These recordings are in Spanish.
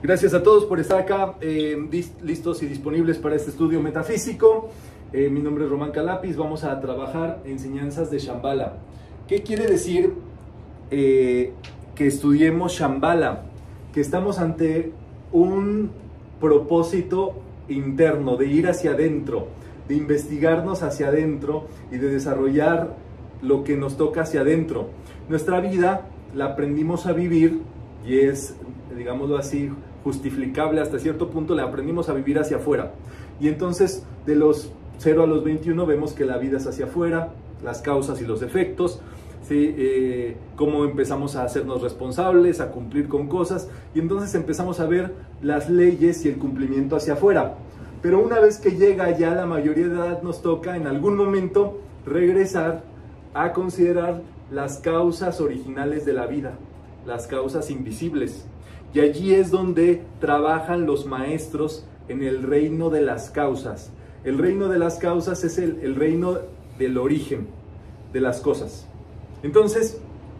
Gracias a todos por estar acá, listos y disponibles para este estudio metafísico. Mi nombre es Román Calapis. Vamos a trabajar enseñanzas de Shambhala. ¿Qué quiere decir que estudiemos Shambhala? Que estamos ante un propósito interno, de ir hacia adentro, de investigarnos hacia adentro y de desarrollar lo que nos toca hacia adentro. Nuestra vida la aprendimos a vivir y es, digámoslo así, justificable hasta cierto punto, la aprendimos a vivir hacia afuera. Y entonces, de los 0 a los 21, vemos que la vida es hacia afuera, las causas y los efectos, ¿sí? Cómo empezamos a hacernos responsables, a cumplir con cosas, y entonces empezamos a ver las leyes y el cumplimiento hacia afuera. Pero una vez que llega ya la mayoría de edad, nos toca en algún momento regresar a considerar las causas originales de la vida, las causas invisibles. Y allí es donde trabajan los maestros en el reino de las causas. El reino de las causas es el reino del origen de las cosas. Entonces,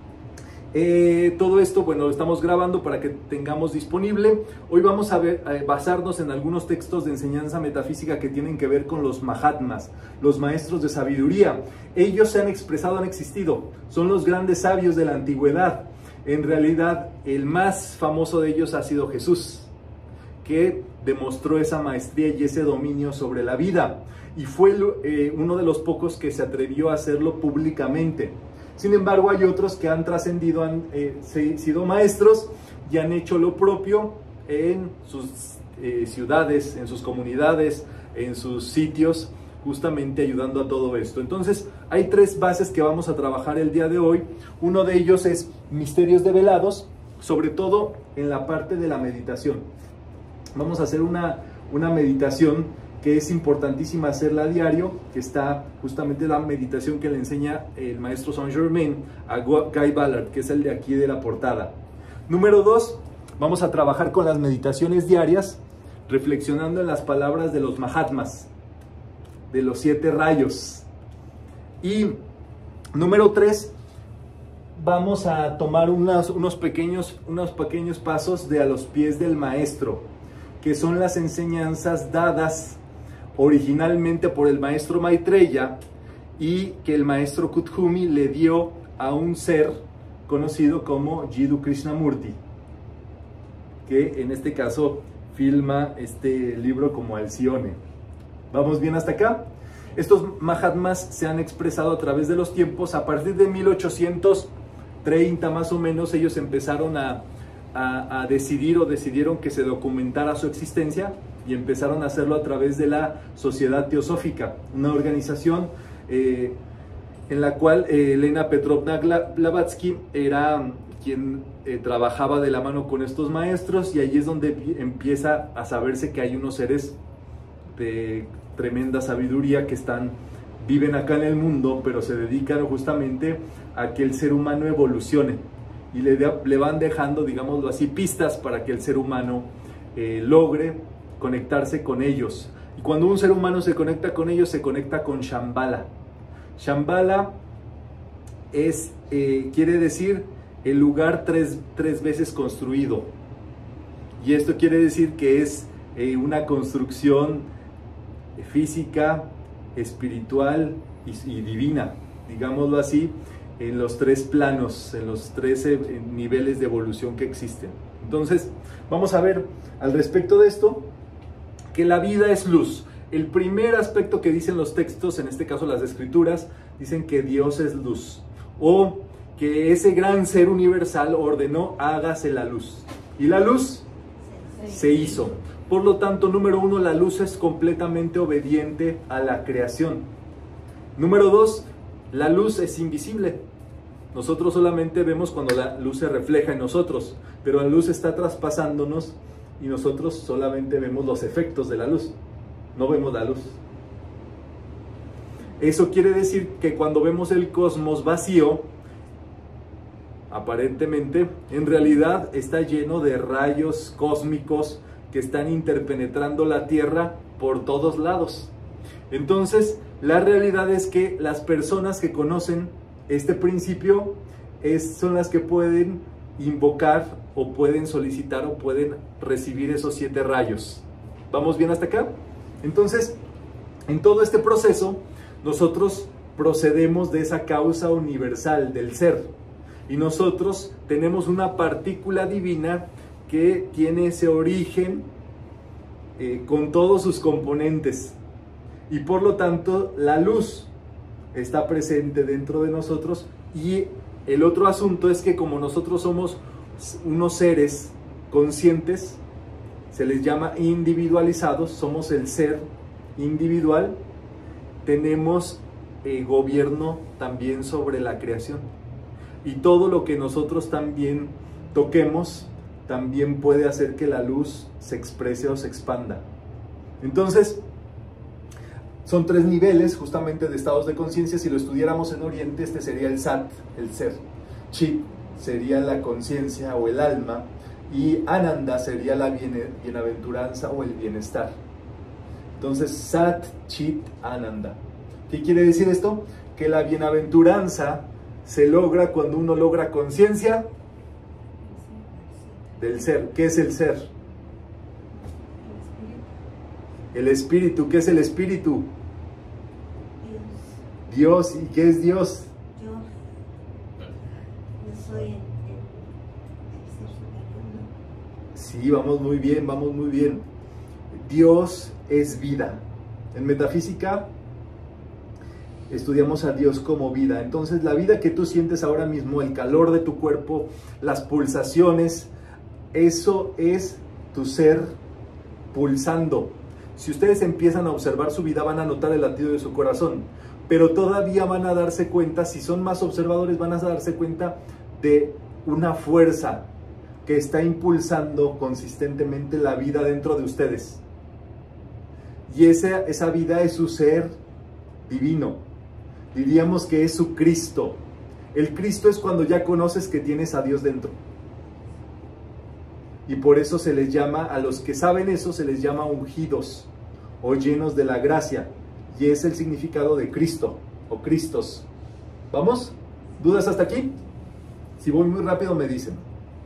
todo esto, bueno, lo estamos grabando para que tengamos disponible. Hoy vamos a basarnos en algunos textos de enseñanza metafísica que tienen que ver con los Mahatmas, los maestros de sabiduría. Ellos se han expresado, han existido, son los grandes sabios de la antigüedad. En realidad, el más famoso de ellos ha sido Jesús, que demostró esa maestría y ese dominio sobre la vida. Y fue uno de los pocos que se atrevió a hacerlo públicamente. Sin embargo, hay otros que han trascendido, han sido maestros y han hecho lo propio en sus ciudades, en sus comunidades, en sus sitios, justamente ayudando a todo esto. Entonces, hay 3 bases que vamos a trabajar el día de hoy. Uno de ellos es misterios develados, sobre todo en la parte de la meditación. Vamos a hacer una meditación que es importantísima hacerla a diario, que está justamente la meditación que le enseña el maestro Saint Germain a Guy Ballard, que es el de aquí de la portada. Número 2, vamos a trabajar con las meditaciones diarias, reflexionando en las palabras de los Mahatmas, de los 7 rayos. Y número 3, vamos a tomar unos pequeños pasos de a los pies del maestro, que son las enseñanzas dadas originalmente por el maestro Maitreya y que el maestro Kuthumi le dio a un ser conocido como Jiddu Krishnamurti, que en este caso filma este libro como Alcione. ¿Vamos bien hasta acá? Estos Mahatmas se han expresado a través de los tiempos. A partir de 1830 más o menos, ellos empezaron a decidir o decidieron que se documentara su existencia y empezaron a hacerlo a través de la Sociedad Teosófica, una organización en la cual Elena Petrovna Blavatsky era quien trabajaba de la mano con estos maestros, y allí es donde empieza a saberse que hay unos seres de tremenda sabiduría que viven acá en el mundo, pero se dedican justamente a que el ser humano evolucione y le van dejando, digámoslo así, pistas para que el ser humano logre conectarse con ellos. Y cuando un ser humano se conecta con ellos, se conecta con Shambhala. Shambhala quiere decir el lugar tres veces construido, y esto quiere decir que es una construcción física, espiritual y divina, digámoslo así, en los 3 planos, en los 13 niveles de evolución que existen. Entonces, vamos a ver al respecto de esto, que la vida es luz. El primer aspecto que dicen los textos, en este caso las escrituras, dicen que Dios es luz, o que ese gran ser universal ordenó, hágase la luz, y la luz se hizo. Por lo tanto, número 1, la luz es completamente obediente a la creación. Número 2, la luz es invisible. Nosotros solamente vemos cuando la luz se refleja en nosotros, pero la luz está traspasándonos y nosotros solamente vemos los efectos de la luz, no vemos la luz. Eso quiere decir que cuando vemos el cosmos vacío, aparentemente, en realidad está lleno de rayos cósmicos que están interpenetrando la Tierra por todos lados. Entonces, la realidad es que las personas que conocen este principio son las que pueden invocar o pueden solicitar o pueden recibir esos 7 rayos. ¿Vamos bien hasta acá? Entonces, en todo este proceso, nosotros procedemos de esa causa universal del ser. Y nosotros tenemos una partícula divina que tiene ese origen con todos sus componentes. Y por lo tanto, la luz está presente dentro de nosotros. Y el otro asunto es que como nosotros somos unos seres conscientes, se les llama individualizados, somos el ser individual, tenemos gobierno también sobre la creación. Y todo lo que nosotros también toquemos, también puede hacer que la luz se exprese o se expanda. Entonces, son 3 niveles justamente de estados de conciencia. Si lo estudiáramos en Oriente, este sería el Sat, el ser. Chit sería la conciencia o el alma. Y Ananda sería la bienaventuranza o el bienestar. Entonces, Sat, Chit, Ananda. ¿Qué quiere decir esto? Que la bienaventuranza se logra cuando uno logra conciencia del ser. ¿Qué es el ser? El espíritu. ¿Qué es el espíritu? Dios. ¿Y qué es Dios? Yo soy el ser superior, ¿no? Sí, vamos muy bien, vamos muy bien. Dios es vida. En metafísica estudiamos a Dios como vida. Entonces la vida que tú sientes ahora mismo, el calor de tu cuerpo, las pulsaciones, eso es tu ser pulsando. Si ustedes empiezan a observar su vida, van a notar el latido de su corazón, pero todavía van a darse cuenta, si son más observadores, van a darse cuenta de una fuerza que está impulsando consistentemente la vida dentro de ustedes. Y esa vida es su ser divino. Diríamos que es su Cristo. El Cristo es cuando ya conoces que tienes a Dios dentro. Y por eso se les llama, a los que saben eso, se les llama ungidos o llenos de la gracia. Y es el significado de Cristo o Cristos. ¿Vamos? ¿Dudas hasta aquí? Si voy muy rápido me dicen.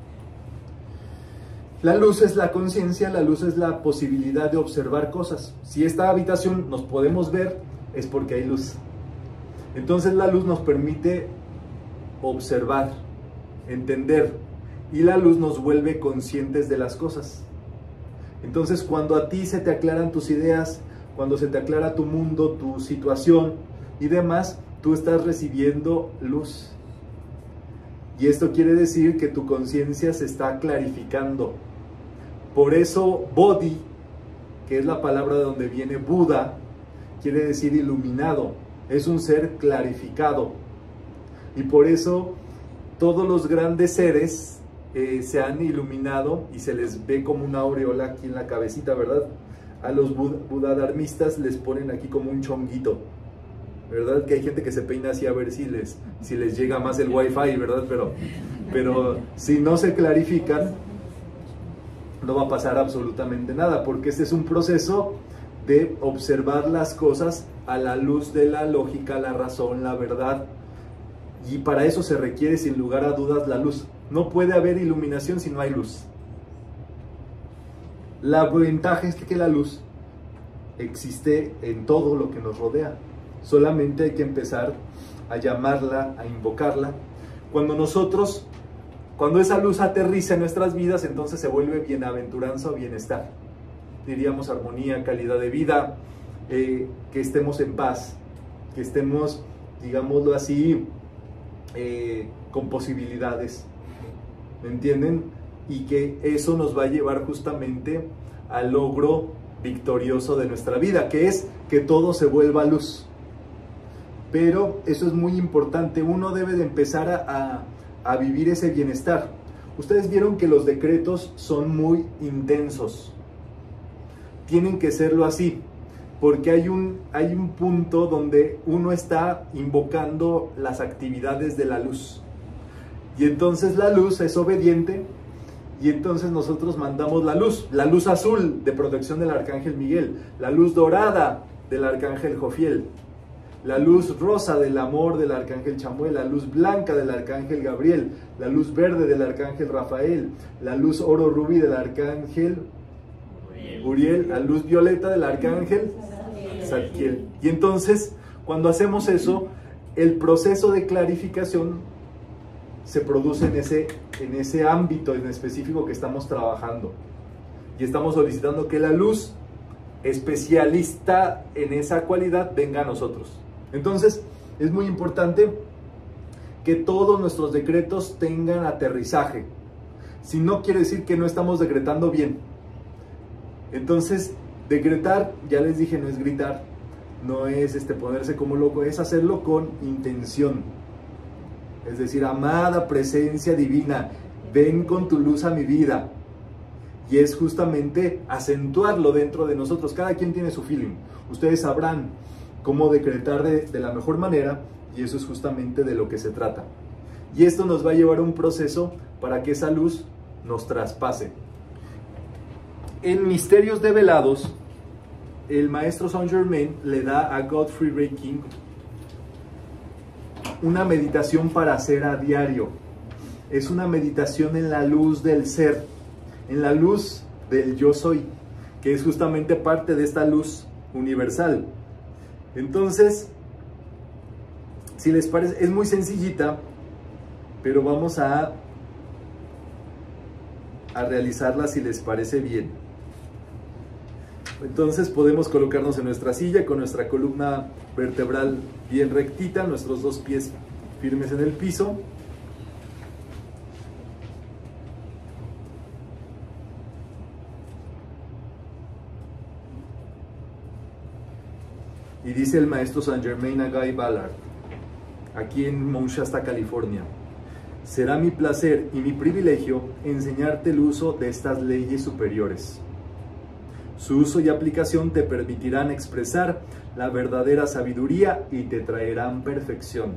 La luz es la conciencia, la luz es la posibilidad de observar cosas. Si esta habitación nos podemos ver, es porque hay luz. Entonces la luz nos permite observar, entender, y la luz nos vuelve conscientes de las cosas. Entonces cuando a ti se te aclaran tus ideas, cuando se te aclara tu mundo, tu situación y demás, tú estás recibiendo luz. Y esto quiere decir que tu conciencia se está clarificando. Por eso Bodhi, que es la palabra de donde viene Buda, quiere decir iluminado. Es un ser clarificado. Y por eso todos los grandes seres se han iluminado y se les ve como una aureola aquí en la cabecita, ¿verdad? A los budadharmistas les ponen aquí como un chonguito, ¿verdad? Que hay gente que se peina así a ver si les llega más el wifi, ¿verdad? Pero si no se clarifican, no va a pasar absolutamente nada, porque este es un proceso de observar las cosas a la luz de la lógica, la razón, la verdad. Y para eso se requiere sin lugar a dudas la luz. No puede haber iluminación si no hay luz. La ventaja es que la luz existe en todo lo que nos rodea. Solamente hay que empezar a llamarla, a invocarla. Cuando esa luz aterriza en nuestras vidas, entonces se vuelve bienaventuranza o bienestar. Diríamos armonía, calidad de vida, que estemos en paz, que estemos, digámoslo así, con posibilidades. ¿Me entienden? Y que eso nos va a llevar justamente al logro victorioso de nuestra vida, que es que todo se vuelva luz. Pero eso es muy importante, uno debe de empezar a vivir ese bienestar. Ustedes vieron que los decretos son muy intensos. Tienen que serlo así, porque hay un punto donde uno está invocando las actividades de la luz. Y entonces la luz es obediente, y entonces nosotros mandamos la luz azul de protección del Arcángel Miguel, la luz dorada del Arcángel Jofiel. la luz rosa del amor del arcángel Chamuel, la luz blanca del arcángel Gabriel, la luz verde del arcángel Rafael, la luz oro rubí del arcángel Uriel, la luz violeta del arcángel Zadkiel. Y entonces, cuando hacemos eso, el proceso de clarificación se produce en ese ámbito en específico que estamos trabajando. Y estamos solicitando que la luz especialista en esa cualidad venga a nosotros. Entonces, es muy importante que todos nuestros decretos tengan aterrizaje. Si no, quiere decir que no estamos decretando bien. Entonces, decretar, ya les dije, no es gritar, no es ponerse como loco, es hacerlo con intención. Es decir, amada presencia divina, ven con tu luz a mi vida. Y es justamente acentuarlo dentro de nosotros. Cada quien tiene su feeling. Ustedes sabrán cómo decretar de la mejor manera, y eso es justamente de lo que se trata. Y esto nos va a llevar a un proceso para que esa luz nos traspase. En Misterios Develados, el maestro Saint Germain le da a Godfrey Ray King una meditación para hacer a diario. Es una meditación en la luz del ser, en la luz del yo soy, que es justamente parte de esta luz universal. Entonces, si les parece, es muy sencillita, pero vamos a realizarla si les parece bien. Entonces podemos colocarnos en nuestra silla con nuestra columna vertebral bien rectita, nuestros dos pies firmes en el piso. Y dice el maestro Saint Germain a Guy Ballard, aquí en Mount Shasta, California: será mi placer y mi privilegio enseñarte el uso de estas leyes superiores. Su uso y aplicación te permitirán expresar la verdadera sabiduría y te traerán perfección.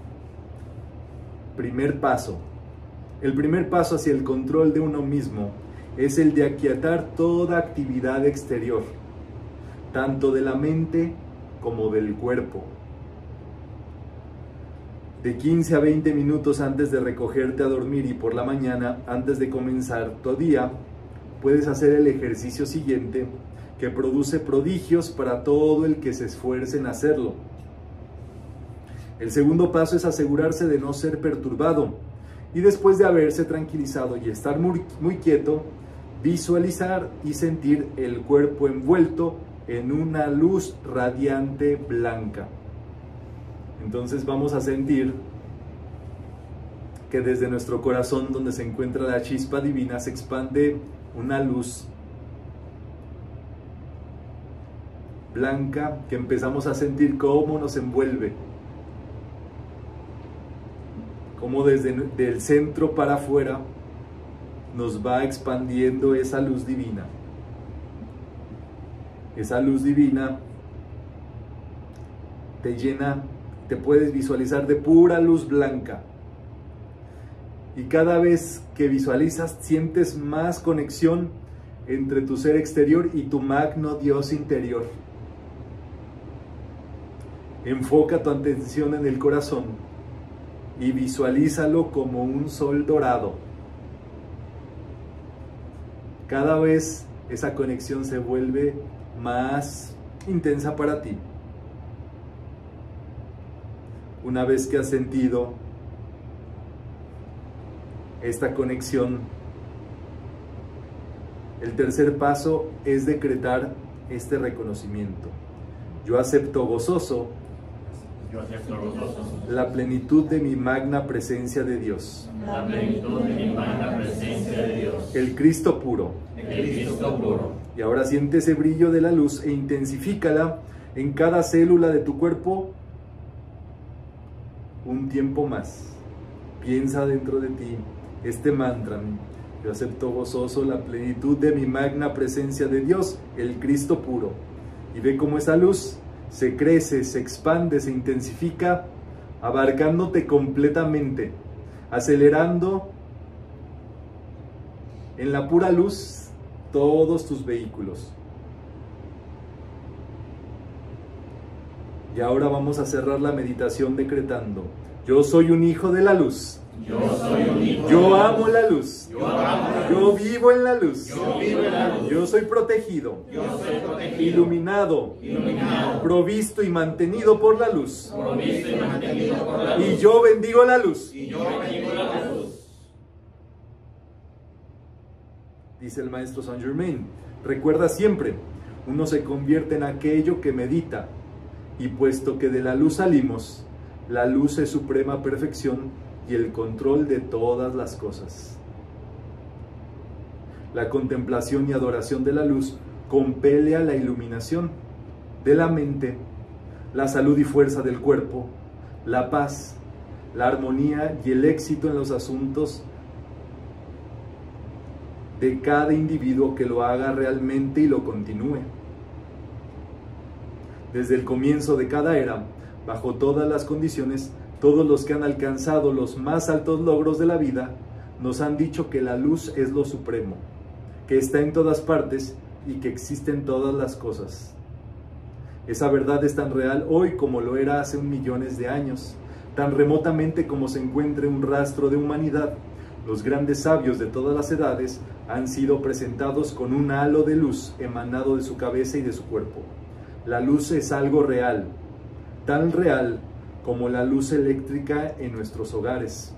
Primer paso. El primer paso hacia el control de uno mismo es el de aquietar toda actividad exterior, tanto de la mente como del cuerpo. De 15 a 20 minutos antes de recogerte a dormir y por la mañana, antes de comenzar tu día, puedes hacer el ejercicio siguiente, que produce prodigios para todo el que se esfuerce en hacerlo. El segundo paso es asegurarse de no ser perturbado, y después de haberse tranquilizado y estar muy quieto, visualizar y sentir el cuerpo envuelto en una luz radiante blanca. Entonces vamos a sentir que desde nuestro corazón, donde se encuentra la chispa divina, se expande una luz blanca que empezamos a sentir cómo nos envuelve, cómo desde el centro para afuera nos va expandiendo esa luz divina. Esa luz divina te llena, te puedes visualizar de pura luz blanca. Y cada vez que visualizas, sientes más conexión entre tu ser exterior y tu magno Dios interior. Enfoca tu atención en el corazón y visualízalo como un sol dorado. Cada vez esa conexión se vuelve más intensa para ti. Una vez que has sentido esta conexión, el tercer paso es decretar este reconocimiento. Yo acepto gozoso la plenitud de mi magna presencia de Dios. La plenitud de mi magna presencia de Dios. El Cristo puro. El Cristo puro. Y ahora siente ese brillo de la luz e intensifícala en cada célula de tu cuerpo un tiempo más. Piensa dentro de ti este mantra: yo acepto gozoso la plenitud de mi magna presencia de Dios, el Cristo puro. Y ve cómo esa luz se crece, se expande, se intensifica, abarcándote completamente, acelerando en la pura luz todos tus vehículos. Y ahora vamos a cerrar la meditación decretando: yo soy un hijo de la luz. Yo soy un hijo. Yo amo la luz. Yo amo la Yo luz. vivo en la luz. Yo vivo en la luz. Yo soy protegido. Yo soy protegido. Iluminado. Iluminado. Provisto y mantenido por la luz. Provisto y mantenido por la luz. Y yo bendigo la luz. Y yo bendigo la luz. Dice el maestro Saint Germain: recuerda siempre, uno se convierte en aquello que medita, y puesto que de la luz salimos, la luz es suprema perfección y el control de todas las cosas. La contemplación y adoración de la luz compele a la iluminación de la mente, la salud y fuerza del cuerpo, la paz, la armonía y el éxito en los asuntos de cada individuo que lo haga realmente y lo continúe. Desde el comienzo de cada era, bajo todas las condiciones, todos los que han alcanzado los más altos logros de la vida nos han dicho que la luz es lo supremo, que está en todas partes y que existe en todas las cosas. Esa verdad es tan real hoy como lo era hace millones de años, tan remotamente como se encuentre un rastro de humanidad. Los grandes sabios de todas las edades han sido presentados con un halo de luz emanado de su cabeza y de su cuerpo. La luz es algo real, tan real como la luz eléctrica en nuestros hogares.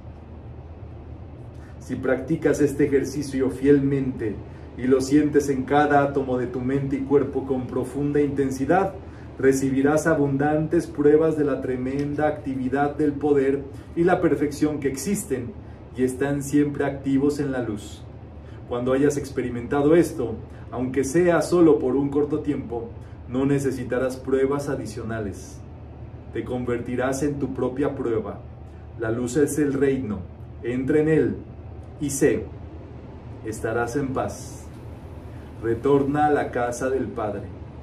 Si practicas este ejercicio fielmente y lo sientes en cada átomo de tu mente y cuerpo con profunda intensidad, recibirás abundantes pruebas de la tremenda actividad del poder y la perfección que existen y están siempre activos en la luz. Cuando hayas experimentado esto, aunque sea solo por un corto tiempo, no necesitarás pruebas adicionales. Te convertirás en tu propia prueba. La luz es el reino. Entra en él y sé, estarás en paz. Retorna a la casa del Padre.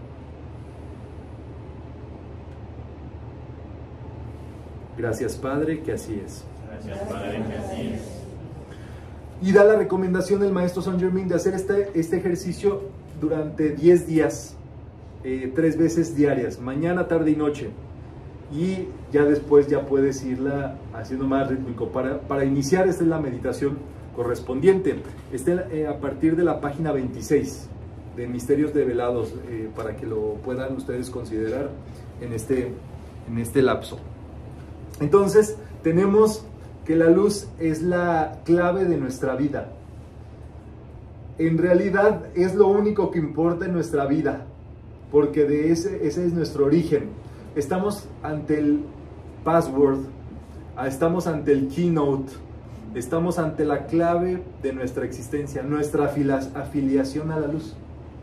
Gracias, Padre, que así es. Gracias, Padre, que así es. Y da la recomendación el maestro Saint Germain de hacer este ejercicio durante 10 días, 3 veces diarias, mañana, tarde y noche. Y ya después ya puedes irla haciendo más rítmico. Para iniciar, esta es la meditación correspondiente. A partir de la página 26 de Misterios Develados, para que lo puedan ustedes considerar en este lapso. Entonces, tenemos que la luz es la clave de nuestra vida. En realidad es lo único que importa en nuestra vida, porque ese es nuestro origen. Estamos ante el password, estamos ante el keynote, estamos ante la clave de nuestra existencia, nuestra afiliación a la luz.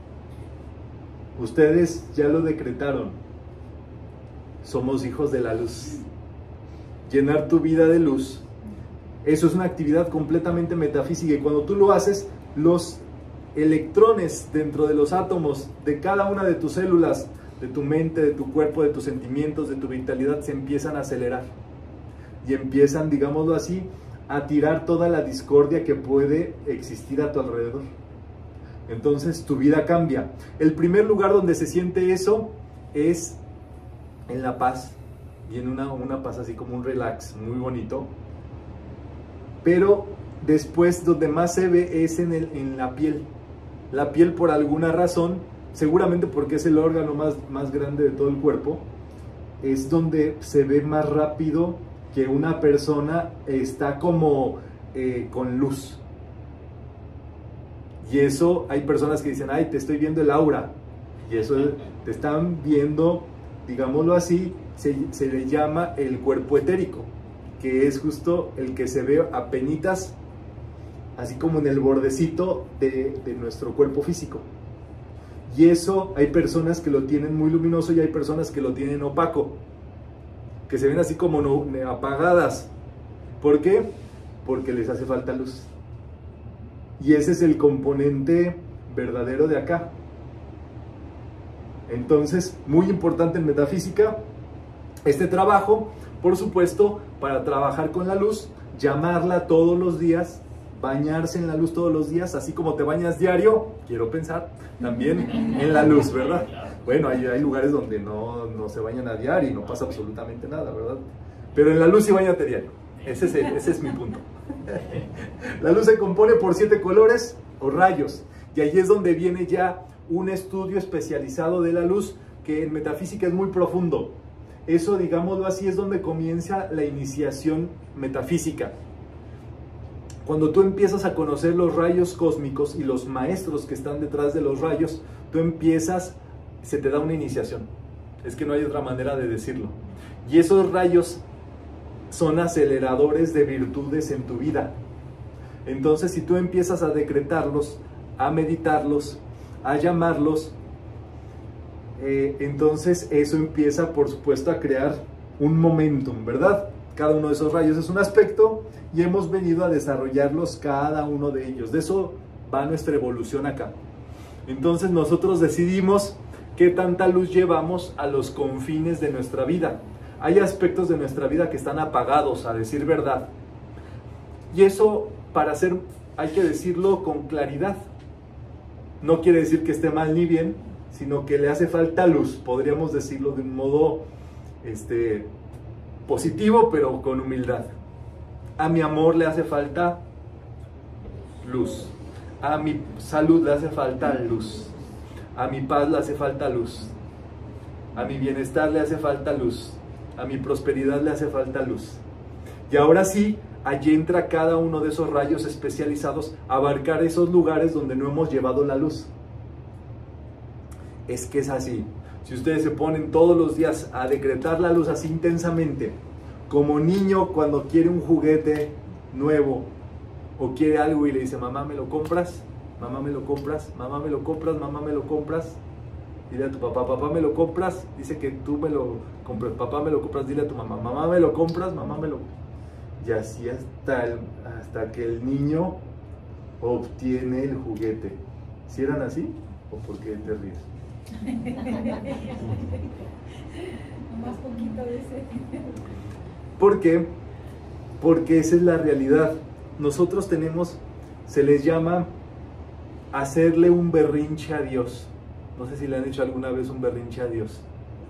Ustedes ya lo decretaron, somos hijos de la luz. Llenar tu vida de luz, eso es una actividad completamente metafísica, y cuando tú lo haces, los electrones dentro de los átomos de cada una de tus células, de tu mente, de tu cuerpo, de tus sentimientos, de tu vitalidad, se empiezan a acelerar y empiezan, digámoslo así, a tirar toda la discordia que puede existir a tu alrededor. Entonces tu vida cambia. El primer lugar donde se siente eso es en la paz, y en una paz así como un relax muy bonito. Pero después donde más se ve es en la piel. La piel, por alguna razón, seguramente porque es el órgano más grande de todo el cuerpo, es donde se ve más rápido que una persona está como con luz. Y eso, hay personas que dicen, ay, te estoy viendo el aura. Y eso te están viendo, digámoslo así, se le llama el cuerpo etérico, que es justo el que se ve apenitas, así como en el bordecito de nuestro cuerpo físico. Y eso hay personas que lo tienen muy luminoso y hay personas que lo tienen opaco, que se ven así como apagadas. ¿Por qué? Porque les hace falta luz. Y ese es el componente verdadero de acá. Entonces, muy importante en metafísica, este trabajo, por supuesto, para trabajar con la luz, llamarla todos los días, bañarse en la luz todos los días, así como te bañas diario, quiero pensar, también en la luz, ¿verdad? Bueno, hay lugares donde no se bañan a diario y no pasa absolutamente nada, ¿verdad? Pero en la luz sí bañate diario. Ese es mi punto. La luz se compone por 7 colores o rayos. Y ahí es donde viene ya un estudio especializado de la luz, que en metafísica es muy profundo. Eso, digámoslo así, es donde comienza la iniciación metafísica. Cuando tú empiezas a conocer los rayos cósmicos y los maestros que están detrás de los rayos, se te da una iniciación. Es que no hay otra manera de decirlo. Y esos rayos son aceleradores de virtudes en tu vida. Entonces, si tú empiezas a decretarlos, a meditarlos, a llamarlos, entonces eso empieza, por supuesto, a crear un momentum, ¿verdad? Cada uno de esos rayos es un aspecto y hemos venido a desarrollarlos cada uno de ellos. De eso va nuestra evolución acá. Entonces nosotros decidimos qué tanta luz llevamos a los confines de nuestra vida. Hay aspectos de nuestra vida que están apagados, a decir verdad. Y eso, hay que decirlo con claridad. No quiere decir que esté mal ni bien, sino que le hace falta luz. Podríamos decirlo de un modo positivo, pero con humildad. A mi amor le hace falta luz. A mi salud le hace falta luz. A mi paz le hace falta luz. A mi bienestar le hace falta luz. A mi prosperidad le hace falta luz. Y ahora sí, allí entra cada uno de esos rayos especializados a abarcar esos lugares donde no hemos llevado la luz. Es que es así. Si ustedes se ponen todos los días a decretar la luz así intensamente, como niño cuando quiere un juguete nuevo o quiere algo y le dice, mamá, ¿me lo compras? Mamá, ¿me lo compras? Mamá, ¿me lo compras? Mamá, ¿me lo compras? Dile a tu papá, papá, ¿me lo compras? Dice que tú me lo compras. Papá, ¿me lo compras? Dile a tu mamá, mamá, ¿me lo compras? Mamá, ¿me lo... Y así hasta que el niño obtiene el juguete. ¿Sí eran así? ¿O por qué te ríes? Más poquito de ese. ¿Por qué? Porque esa es la realidad. Nosotros se les llama hacerle un berrinche a Dios. No sé si le han hecho alguna vez un berrinche a Dios.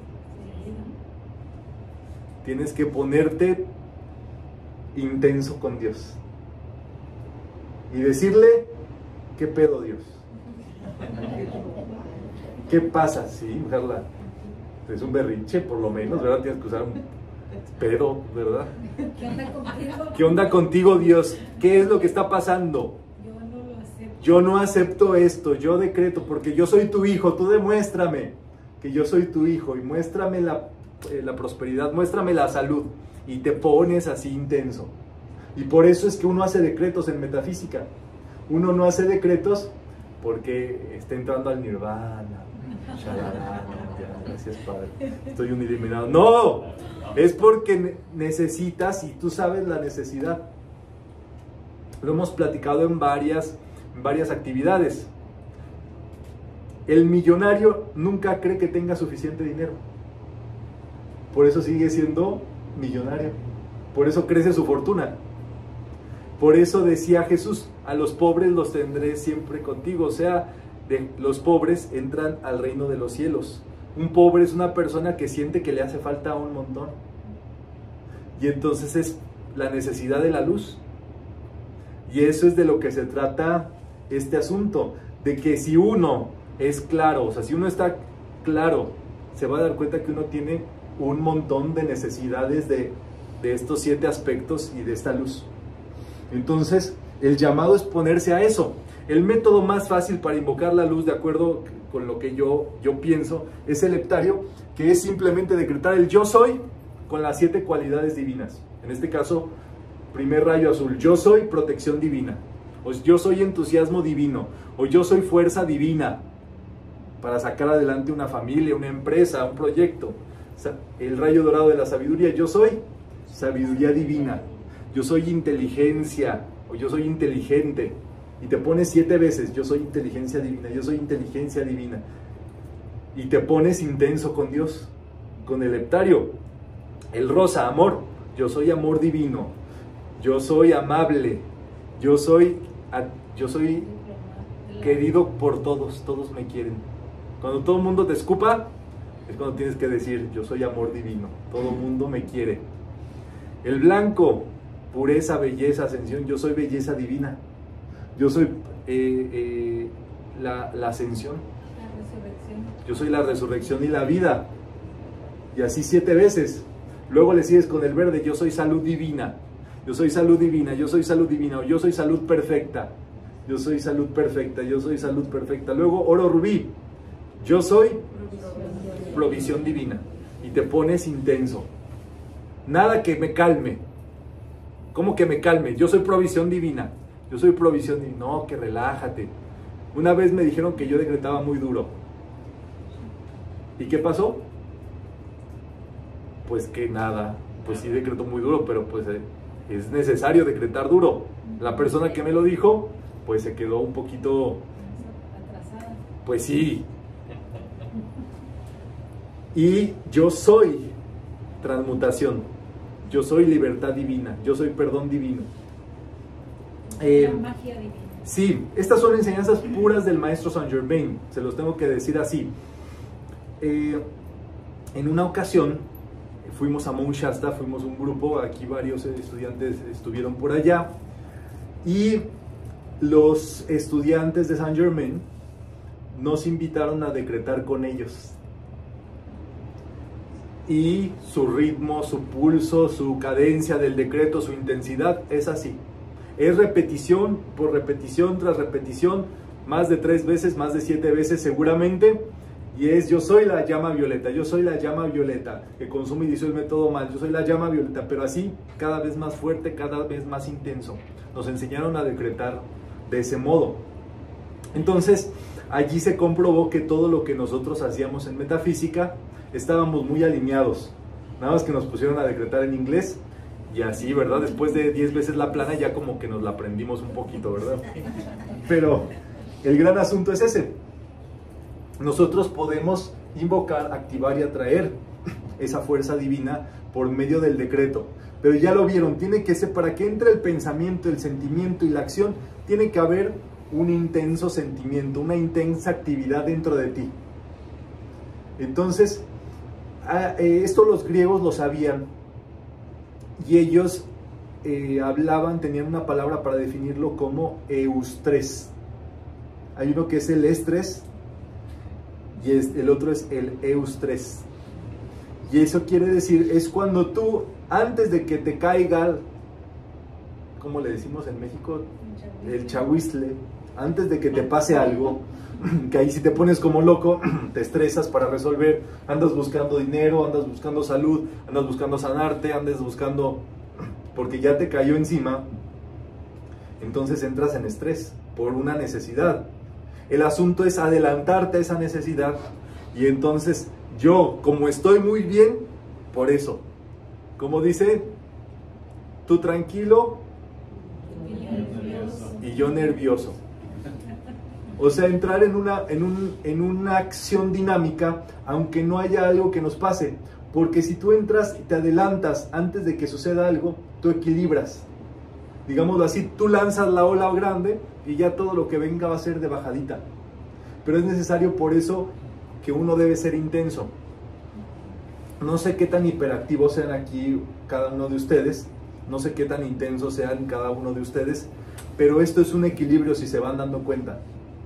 Tienes que ponerte intenso con Dios y decirle, ¿qué pedo, Dios? ¿Qué pasa? Sí, Carla, es un berrinche por lo menos, ¿verdad? Tienes que usar un pedo, ¿verdad? ¿Qué onda contigo? ¿Qué onda contigo, Dios? ¿Qué es lo que está pasando? Yo no lo acepto. Yo no acepto esto, yo decreto, porque yo soy tu hijo, tú demuéstrame que yo soy tu hijo y muéstrame la prosperidad, muéstrame la salud, y te pones así intenso. Y por eso es que uno hace decretos en metafísica. Uno no hace decretos porque está entrando al nirvana. Shalalala, ya, gracias, Padre. Estoy unidimensionado. No, es porque necesitas, y tú sabes la necesidad. Lo hemos platicado en varias actividades. El millonario nunca cree que tenga suficiente dinero. Por eso sigue siendo millonario. Por eso crece su fortuna. Por eso decía Jesús, a los pobres los tendré siempre contigo. O sea, los pobres entran al reino de los cielos. Un pobre es una persona que siente que le hace falta un montón. Y entonces es la necesidad de la luz. Y eso es de lo que se trata este asunto. De que si uno es claro, o sea, si uno está claro, se va a dar cuenta que uno tiene un montón de necesidades de estos 7 aspectos y de esta luz. Entonces, el llamado es ponerse a eso. El método más fácil para invocar la luz, de acuerdo con lo que yo pienso, es el heptario, que es simplemente decretar el yo soy con las 7 cualidades divinas. En este caso, primer rayo azul, yo soy protección divina, o yo soy entusiasmo divino, o yo soy fuerza divina para sacar adelante una familia, una empresa, un proyecto. El rayo dorado de la sabiduría, yo soy sabiduría divina, yo soy inteligencia, o yo soy inteligente, y te pones 7 veces, yo soy inteligencia divina, yo soy inteligencia divina, y te pones intenso con Dios, con el heptario. El rosa, amor, yo soy amor divino, yo soy amable, yo soy querido por todos, todos me quieren. Cuando todo el mundo te escupa, es cuando tienes que decir, yo soy amor divino, todo el mundo me quiere. El blanco, pureza, belleza, ascensión, yo soy belleza divina. Yo soy la ascensión. La resurrección. Yo soy la resurrección y la vida. Y así 7 veces. Luego le sigues con el verde, yo soy salud divina. Yo soy salud divina, yo soy salud divina, o yo soy salud perfecta. Yo soy salud perfecta, yo soy salud perfecta. Luego oro rubí, yo soy provisión divina. Y te pones intenso. Nada que me calme. ¿Cómo que me calme? Yo soy provisión divina. Yo soy provisión divina. No, que relájate. Una vez me dijeron que yo decretaba muy duro. ¿Y qué pasó? Pues que nada. Pues sí decretó muy duro, pero pues es necesario decretar duro. La persona que me lo dijo, pues se quedó un poquito... Atrasada. Pues sí. Y yo soy transmutación. Yo soy libertad divina. Yo soy perdón divino. La magia divina. Sí, estas son enseñanzas puras del maestro Saint Germain. Se los tengo que decir así. En una ocasión fuimos a Mount Shasta, fuimos un grupo, aquí varios estudiantes estuvieron por allá. Y los estudiantes de Saint Germain nos invitaron a decretar con ellos. Y su ritmo, su pulso, su cadencia del decreto, su intensidad es así. Es repetición por repetición tras repetición, más de 3 veces, más de 7 veces seguramente. Y es yo soy la llama violeta, yo soy la llama violeta que consume y disuelve todo mal, yo soy la llama violeta, pero así cada vez más fuerte, cada vez más intenso. Nos enseñaron a decretar de ese modo. Entonces allí se comprobó que todo lo que nosotros hacíamos en metafísica estábamos muy alineados. Nada más que nos pusieron a decretar en inglés y así, ¿verdad? Después de 10 veces la plana ya como que nos la aprendimos un poquito, ¿verdad? Pero el gran asunto es ese. Nosotros podemos invocar, activar y atraer esa fuerza divina por medio del decreto. Pero ya lo vieron, tiene que ser, para que entre el pensamiento, el sentimiento y la acción, tiene que haber un intenso sentimiento, una intensa actividad dentro de ti. Entonces, esto los griegos lo sabían y ellos hablaban, tenían una palabra para definirlo como eustrés. Hay uno que es el estrés y el otro es el eustrés. Y eso quiere decir, es cuando tú, antes de que te caiga, ¿cómo le decimos en México? El chahuizle, antes de que te pase algo, que ahí si te pones como loco, te estresas para resolver, andas buscando dinero, andas buscando salud, andas buscando sanarte, andas buscando, porque ya te cayó encima, entonces entras en estrés por una necesidad. El asunto es adelantarte a esa necesidad y entonces yo, como estoy muy bien, por eso, como dice, tú tranquilo y yo nervioso. O sea, entrar en una acción dinámica, aunque no haya algo que nos pase. Porque si tú entras y te adelantas antes de que suceda algo, tú equilibras. Digámoslo así, tú lanzas la ola grande y ya todo lo que venga va a ser de bajadita. Pero es necesario por eso que uno debe ser intenso. No sé qué tan hiperactivos sean aquí cada uno de ustedes. No sé qué tan intensos sean cada uno de ustedes. Pero esto es un equilibrio si se van dando cuenta.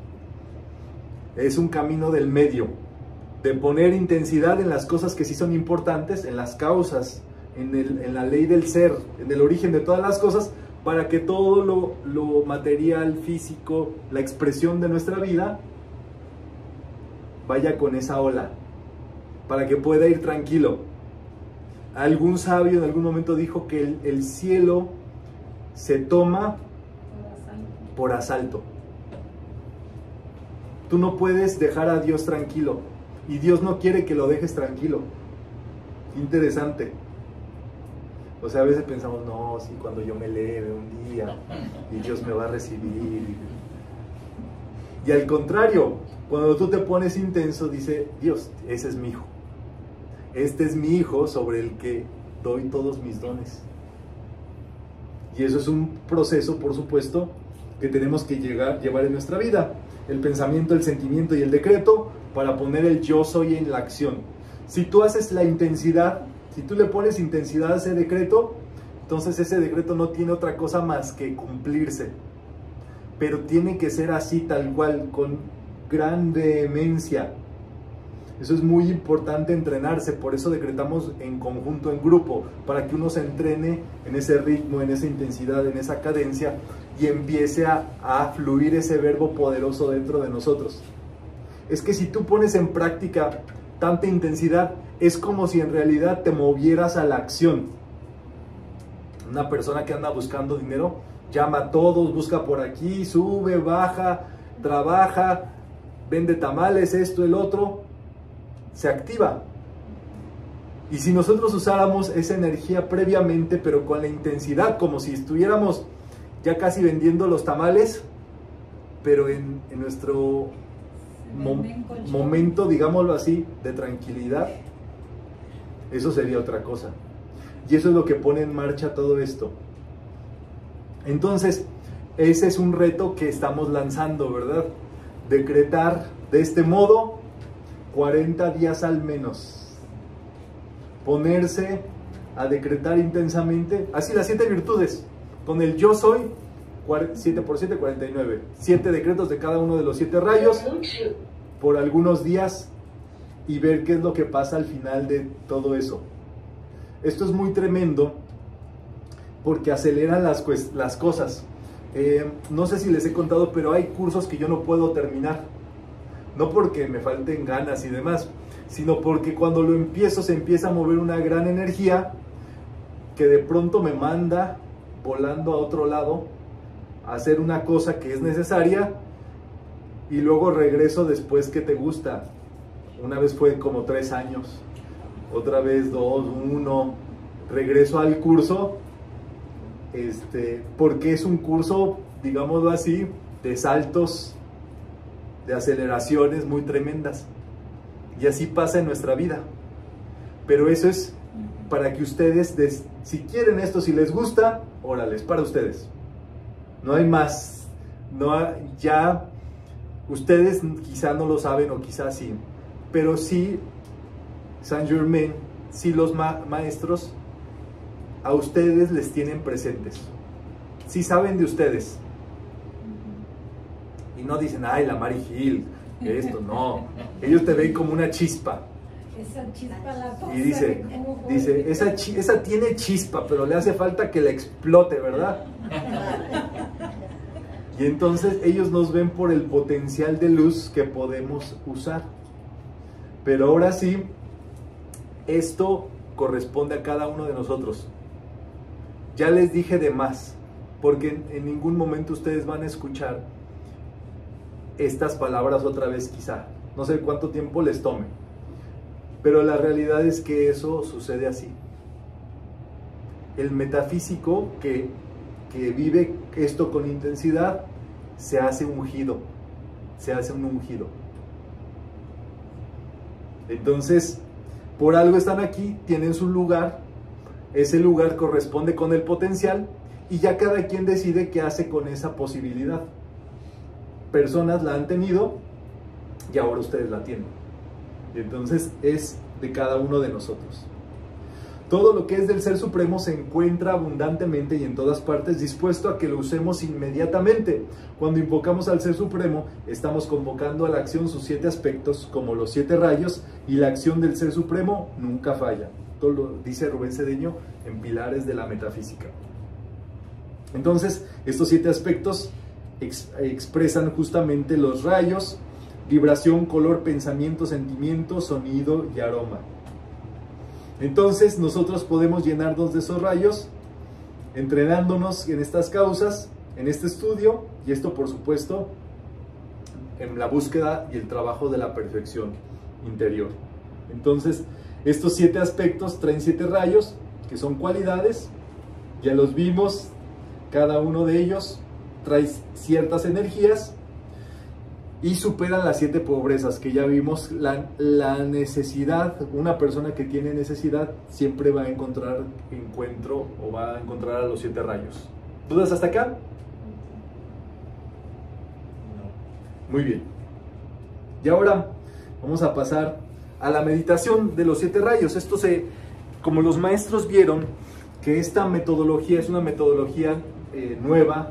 Es un camino del medio, de poner intensidad en las cosas que sí son importantes, en las causas, en la ley del ser, en el origen de todas las cosas, para que todo lo material, físico, la expresión de nuestra vida, vaya con esa ola, para que pueda ir tranquilo. Algún sabio en algún momento dijo que el cielo se toma por asalto. Tú no puedes dejar a Dios tranquilo y Dios no quiere que lo dejes tranquilo. Interesante. O sea, a veces pensamos, no, sí, cuando yo me eleve un día y Dios me va a recibir. Y al contrario, cuando tú te pones intenso, dice Dios, ese es mi hijo. Este es mi hijo sobre el que doy todos mis dones. Y eso es un proceso, por supuesto, que tenemos que llevar en nuestra vida. El pensamiento, el sentimiento y el decreto para poner el yo soy en la acción. Si tú haces la intensidad, si tú le pones intensidad a ese decreto, entonces ese decreto no tiene otra cosa más que cumplirse. Pero tiene que ser así, tal cual, con gran vehemencia. Eso es muy importante entrenarse, por eso decretamos en conjunto, en grupo, para que uno se entrene en ese ritmo, en esa intensidad, en esa cadencia y empiece a fluir ese verbo poderoso dentro de nosotros. Es que si tú pones en práctica tanta intensidad, es como si en realidad te movieras a la acción. Una persona que anda buscando dinero, llama a todos, busca por aquí, sube, baja, trabaja, vende tamales, esto, el otro, se activa. Y si nosotros usáramos esa energía previamente, pero con la intensidad, como si estuviéramos ya casi vendiendo los tamales, pero en nuestro momento, digámoslo así, de tranquilidad, eso sería otra cosa. Y eso es lo que pone en marcha todo esto. Entonces, ese es un reto que estamos lanzando, ¿verdad? Decretar de este modo 40 días al menos. Ponerse a decretar intensamente, así las 7 virtudes, con el yo soy, 7 por 7, 49. 7 decretos de cada uno de los 7 rayos por algunos días y ver qué es lo que pasa al final de todo eso. Esto es muy tremendo porque acelera las cosas. No sé si les he contado, pero hay cursos que yo no puedo terminar. No porque me falten ganas y demás, sino porque cuando lo empiezo se empieza a mover una gran energía que de pronto me manda volando a otro lado a hacer una cosa que es necesaria y luego regreso después que te gusta. Una vez fue como 3 años, otra vez 2, 1, regreso al curso, porque es un curso, digámoslo así, de saltos, de aceleraciones muy tremendas. Y así pasa en nuestra vida. Pero eso es para que ustedes, si quieren esto, si les gusta, órale, es para ustedes. No hay más. Ya ustedes quizá no lo saben o quizá sí. Pero sí, Saint Germain, sí los maestros a ustedes les tienen presentes. Sí saben de ustedes. Y no dicen, ay, la Mary Hill, esto, no. Ellos te ven como una chispa. Esa chispa la cosa. Y dice, esa tiene chispa, pero le hace falta que la explote, ¿verdad? Y entonces ellos nos ven por el potencial de luz que podemos usar. Pero ahora sí, esto corresponde a cada uno de nosotros. Ya les dije de más, porque en ningún momento ustedes van a escuchar estas palabras otra vez quizá. No sé cuánto tiempo les tome. Pero la realidad es que eso sucede así. El metafísico que vive esto con intensidad se hace ungido. Se hace un ungido. Entonces, por algo están aquí, tienen su lugar. Ese lugar corresponde con el potencial y ya cada quien decide qué hace con esa posibilidad. Personas la han tenido y ahora ustedes la tienen. Y entonces es de cada uno de nosotros. Todo lo que es del Ser Supremo se encuentra abundantemente y en todas partes dispuesto a que lo usemos inmediatamente. Cuando invocamos al Ser Supremo, estamos convocando a la acción sus 7 aspectos, como los 7 rayos, y la acción del Ser Supremo nunca falla. Todo lo dice Rubén Cedeño en Pilares de la Metafísica. Entonces, estos 7 aspectos expresan justamente los rayos: vibración, color, pensamiento, sentimiento, sonido y aroma. Entonces nosotros podemos llenarnos de esos rayos entrenándonos en estas causas, en este estudio, y esto por supuesto en la búsqueda y el trabajo de la perfección interior. Entonces estos 7 aspectos traen 7 rayos que son cualidades, ya los vimos, cada uno de ellos trae ciertas energías y superan las 7 pobrezas que ya vimos. La necesidad, una persona que tiene necesidad siempre va a encontrar encuentro o va a encontrar a los 7 rayos. ¿Dudas hasta acá? No. Muy bien. Y ahora vamos a pasar a la meditación de los 7 rayos. Como los maestros vieron que esta metodología es una metodología nueva,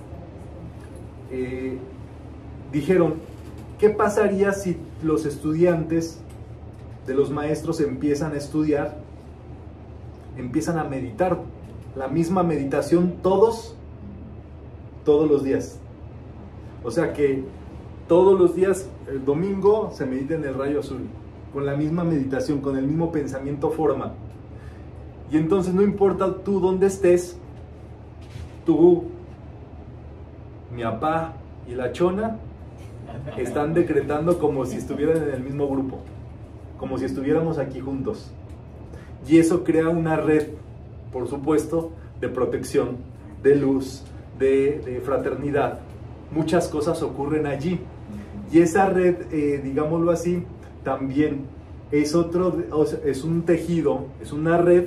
dijeron, ¿qué pasaría si los estudiantes de los maestros empiezan a estudiar, empiezan a meditar la misma meditación todos los días? O sea que todos los días, el domingo, se medita en el rayo azul, con la misma meditación, con el mismo pensamiento forma. Y entonces no importa tú dónde estés, tú, mi papá y la chona están decretando como si estuvieran en el mismo grupo, como si estuviéramos aquí juntos. Y eso crea una red, por supuesto, de protección, de luz, de fraternidad. Muchas cosas ocurren allí. Y esa red, digámoslo así, también es un tejido, es una red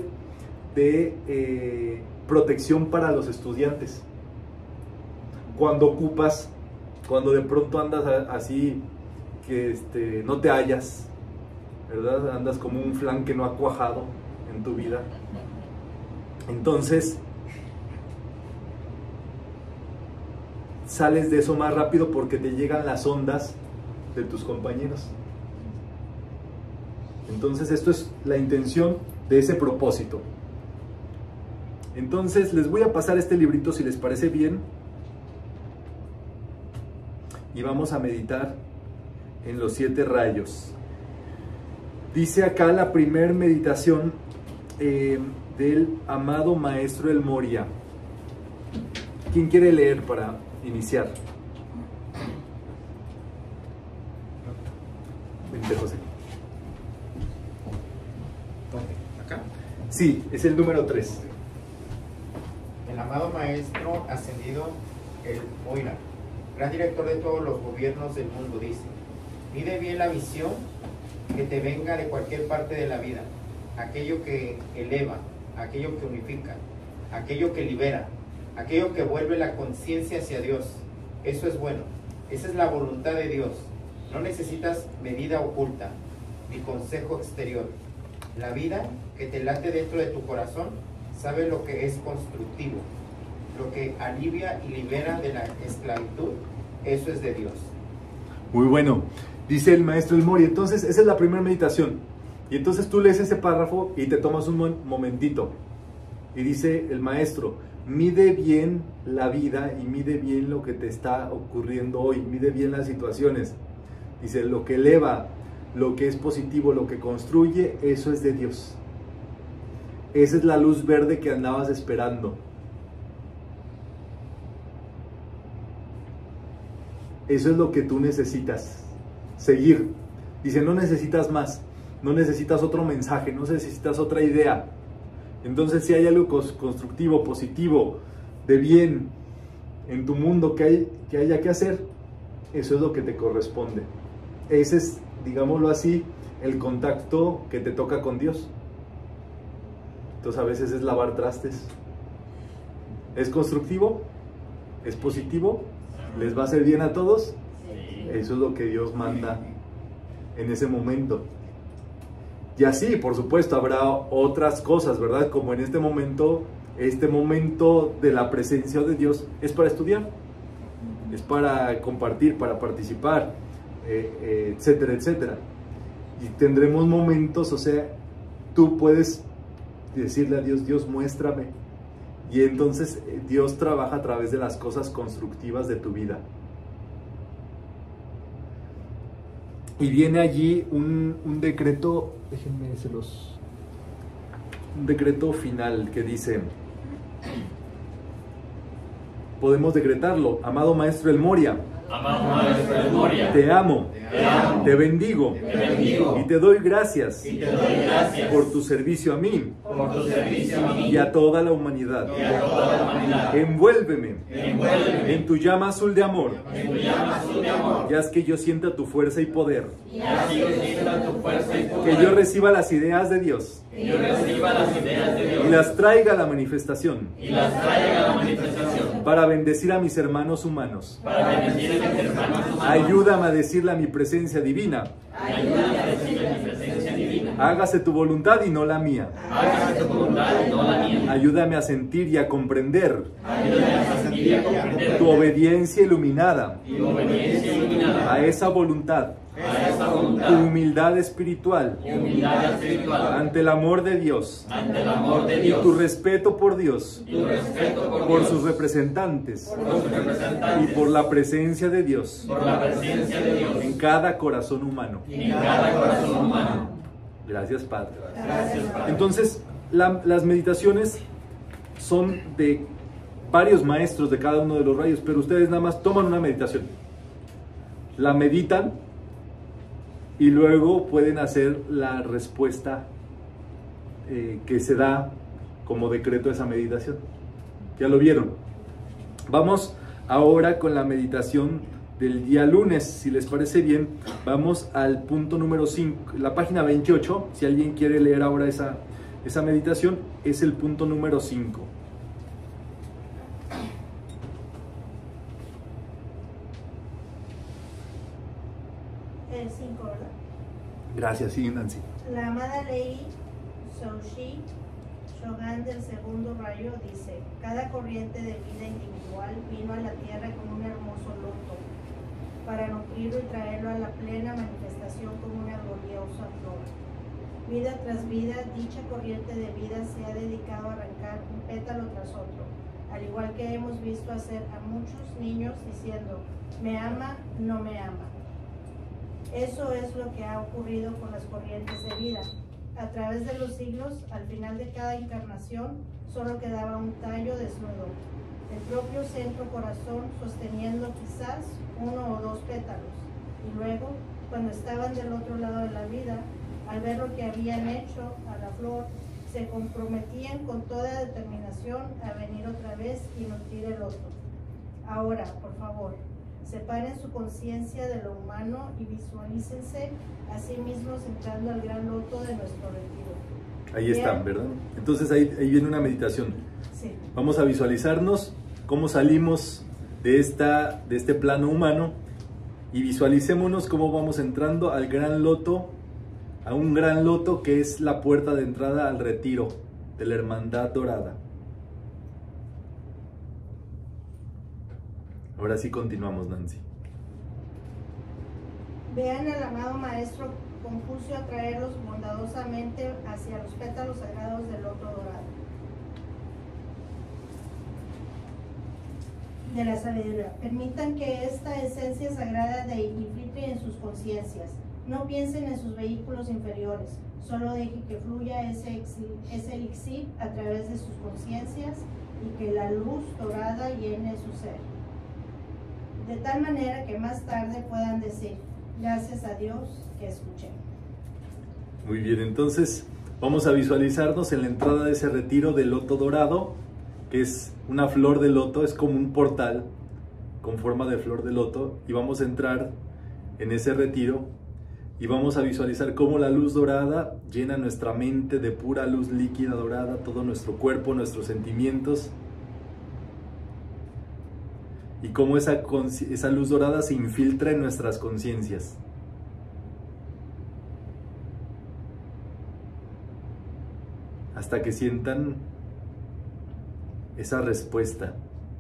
de protección para los estudiantes. Cuando ocupas, cuando de pronto andas así, que no te hallas, ¿verdad? Andas como un flan que no ha cuajado en tu vida. Entonces, sales de eso más rápido porque te llegan las ondas de tus compañeros. Entonces, esto es la intención de ese propósito. Entonces, les voy a pasar este librito si les parece bien. Y vamos a meditar en los 7 rayos. Dice acá la primer meditación del amado Maestro El Moria. ¿Quién quiere leer para iniciar? Vente, José. ¿Acá? Sí, es el número 3. El amado Maestro Ascendido El Moria, gran director de todos los gobiernos del mundo, dice: mide bien la visión que te venga de cualquier parte de la vida, aquello que eleva, aquello que unifica, aquello que libera, aquello que vuelve la conciencia hacia Dios. Eso es bueno, esa es la voluntad de Dios. No necesitas medida oculta ni consejo exterior. La vida que te late dentro de tu corazón sabe lo que es constructivo, lo que alivia y libera de la esclavitud. Eso es de Dios. Muy bueno, dice el Maestro El Moria. Entonces, esa es la primera meditación. Y entonces tú lees ese párrafo y te tomas un momentito. Y dice el Maestro: mide bien la vida y mide bien lo que te está ocurriendo hoy. Mide bien las situaciones. Dice, lo que eleva, lo que es positivo, lo que construye, eso es de Dios. Esa es la luz verde que andabas esperando. Eso es lo que tú necesitas seguir. Dice, no necesitas más, no necesitas otro mensaje, no necesitas otra idea. Entonces, si hay algo constructivo, positivo, de bien en tu mundo que haya que hacer, eso es lo que te corresponde. Ese es, digámoslo así, el contacto que te toca con Dios. Entonces, a veces es lavar trastes. ¿Es constructivo? ¿Es positivo? ¿Les va a hacer bien a todos? Eso es lo que Dios manda en ese momento. Y así, por supuesto, habrá otras cosas, ¿verdad? Como en este momento de la presencia de Dios es para estudiar, es para compartir, para participar, etcétera, etcétera. Y tendremos momentos, o sea, tú puedes decirle a Dios: Dios, muéstrame. Y entonces Dios trabaja a través de las cosas constructivas de tu vida. Y viene allí un decreto, déjenme decirlos, un decreto final que dice, podemos decretarlo: amado Maestro El Moria, Amado Maestro El Moria, te amo, te bendigo, y te doy gracias, por tu servicio a mí, y a toda la humanidad. Envuélveme, en tu llama azul de amor, y haz que yo sienta tu fuerza y poder, que yo reciba las ideas de Dios, que yo reciba las ideas de Dios y las traiga a la manifestación y las traiga a la manifestación para bendecir a mis hermanos humanos. para bendecir a mis hermanos humanos. Ayúdame a decirle a mi presencia divina, Ayúdame a decirle mi presencia divina. hágase tu voluntad y no la mía. Hágase tu voluntad y no la mía. Ayúdame a sentir y a comprender Ayúdame a sentir y a comprender tu obediencia iluminada tu obediencia iluminada a esa voluntad, a esa voluntad tu humildad espiritual y humildad espiritual ante el amor de Dios, ante el amor de Dios, tu respeto por Dios, tu respeto por por Dios, sus representantes por sus y representantes, por la presencia de Dios por la presencia de Dios en cada corazón humano. en cada corazón humano. Gracias, Padre. Gracias, Padre. Entonces, las meditaciones son de varios maestros de cada uno de los rayos, pero ustedes nada más toman una meditación, la meditan y luego pueden hacer la respuesta que se da como decreto a esa meditación. Ya lo vieron. Vamos ahora con la meditación del día lunes. Si les parece bien, vamos al punto número 5, la página 28. Si alguien quiere leer ahora esa meditación, es el punto número 5. El 5, ¿verdad? Gracias, sí, Nancy. La amada Lady Soushi Shogun del segundo rayo dice: cada corriente de vida individual vino a la tierra como un hermoso loto para nutrirlo y traerlo a la plena manifestación como una gloriosa flor. Vida tras vida, dicha corriente de vida se ha dedicado a arrancar un pétalo tras otro, al igual que hemos visto hacer a muchos niños diciendo: me ama, no me ama. Eso es lo que ha ocurrido con las corrientes de vida. A través de los siglos, al final de cada encarnación, solo quedaba un tallo desnudo, el propio centro corazón sosteniendo quizás 1 o 2 pétalos. Y luego, cuando estaban del otro lado de la vida, al ver lo que habían hecho a la flor, se comprometían con toda determinación a venir otra vez y nutrir el otro. Ahora, por favor, separen su conciencia de lo humano y visualícense a sí mismos entrando al gran loto de nuestro retiro. Ahí están, ¿verdad? Entonces ahí viene una meditación. Sí. Vamos a visualizarnos cómo salimos de este plano humano y visualicémonos cómo vamos entrando al gran loto, a un gran loto que es la puerta de entrada al retiro de la Hermandad Dorada. Ahora sí continuamos, Nancy. Vean al amado Maestro Confucio atraerlos bondadosamente hacia los pétalos sagrados del loto dorado de la sabiduría. Permitan que esta esencia sagrada de infiltre en sus conciencias. No piensen en sus vehículos inferiores, solo dejen que fluya ese elixir a través de sus conciencias y que la luz dorada llene su ser. De tal manera que más tarde puedan decir: gracias a Dios que escuché. Muy bien, entonces vamos a visualizarnos en la entrada de ese retiro del loto dorado, que es una flor de loto, es como un portal con forma de flor de loto, y vamos a entrar en ese retiro y vamos a visualizar cómo la luz dorada llena nuestra mente de pura luz líquida dorada, todo nuestro cuerpo, nuestros sentimientos, y cómo esa luz dorada se infiltra en nuestras conciencias. Hasta que sientan esa respuesta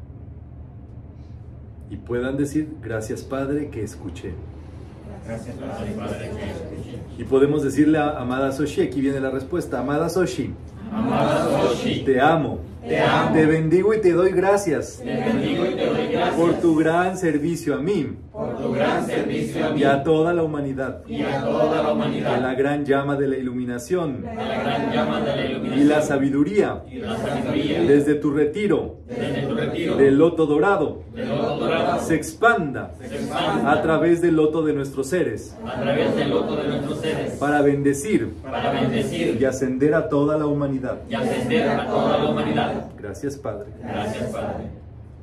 y puedan decir: gracias, Padre, que escuché. Gracias, Padre, que escuché. Y podemos decirle a amada Soshi, aquí viene la respuesta: amada Soshi, Amada Soshi, te amo, te bendigo y te doy gracias te bendigo y te doy gracias por tu gran servicio a mí por tu gran servicio a mí y a toda la humanidad, y a toda la de humanidad, la gran llama de la iluminación de la gran llama de la y iluminación la sabiduría, y la sabiduría, desde tu retiro desde tu retiro del loto dorado, del loto dorado, se expanda se expanda a través del loto de nuestros seres, a través del loto de nuestros seres, para bendecir para bendecir y ascender a toda la humanidad. y ascender a toda la humanidad. Gracias, Padre. Gracias, Padre.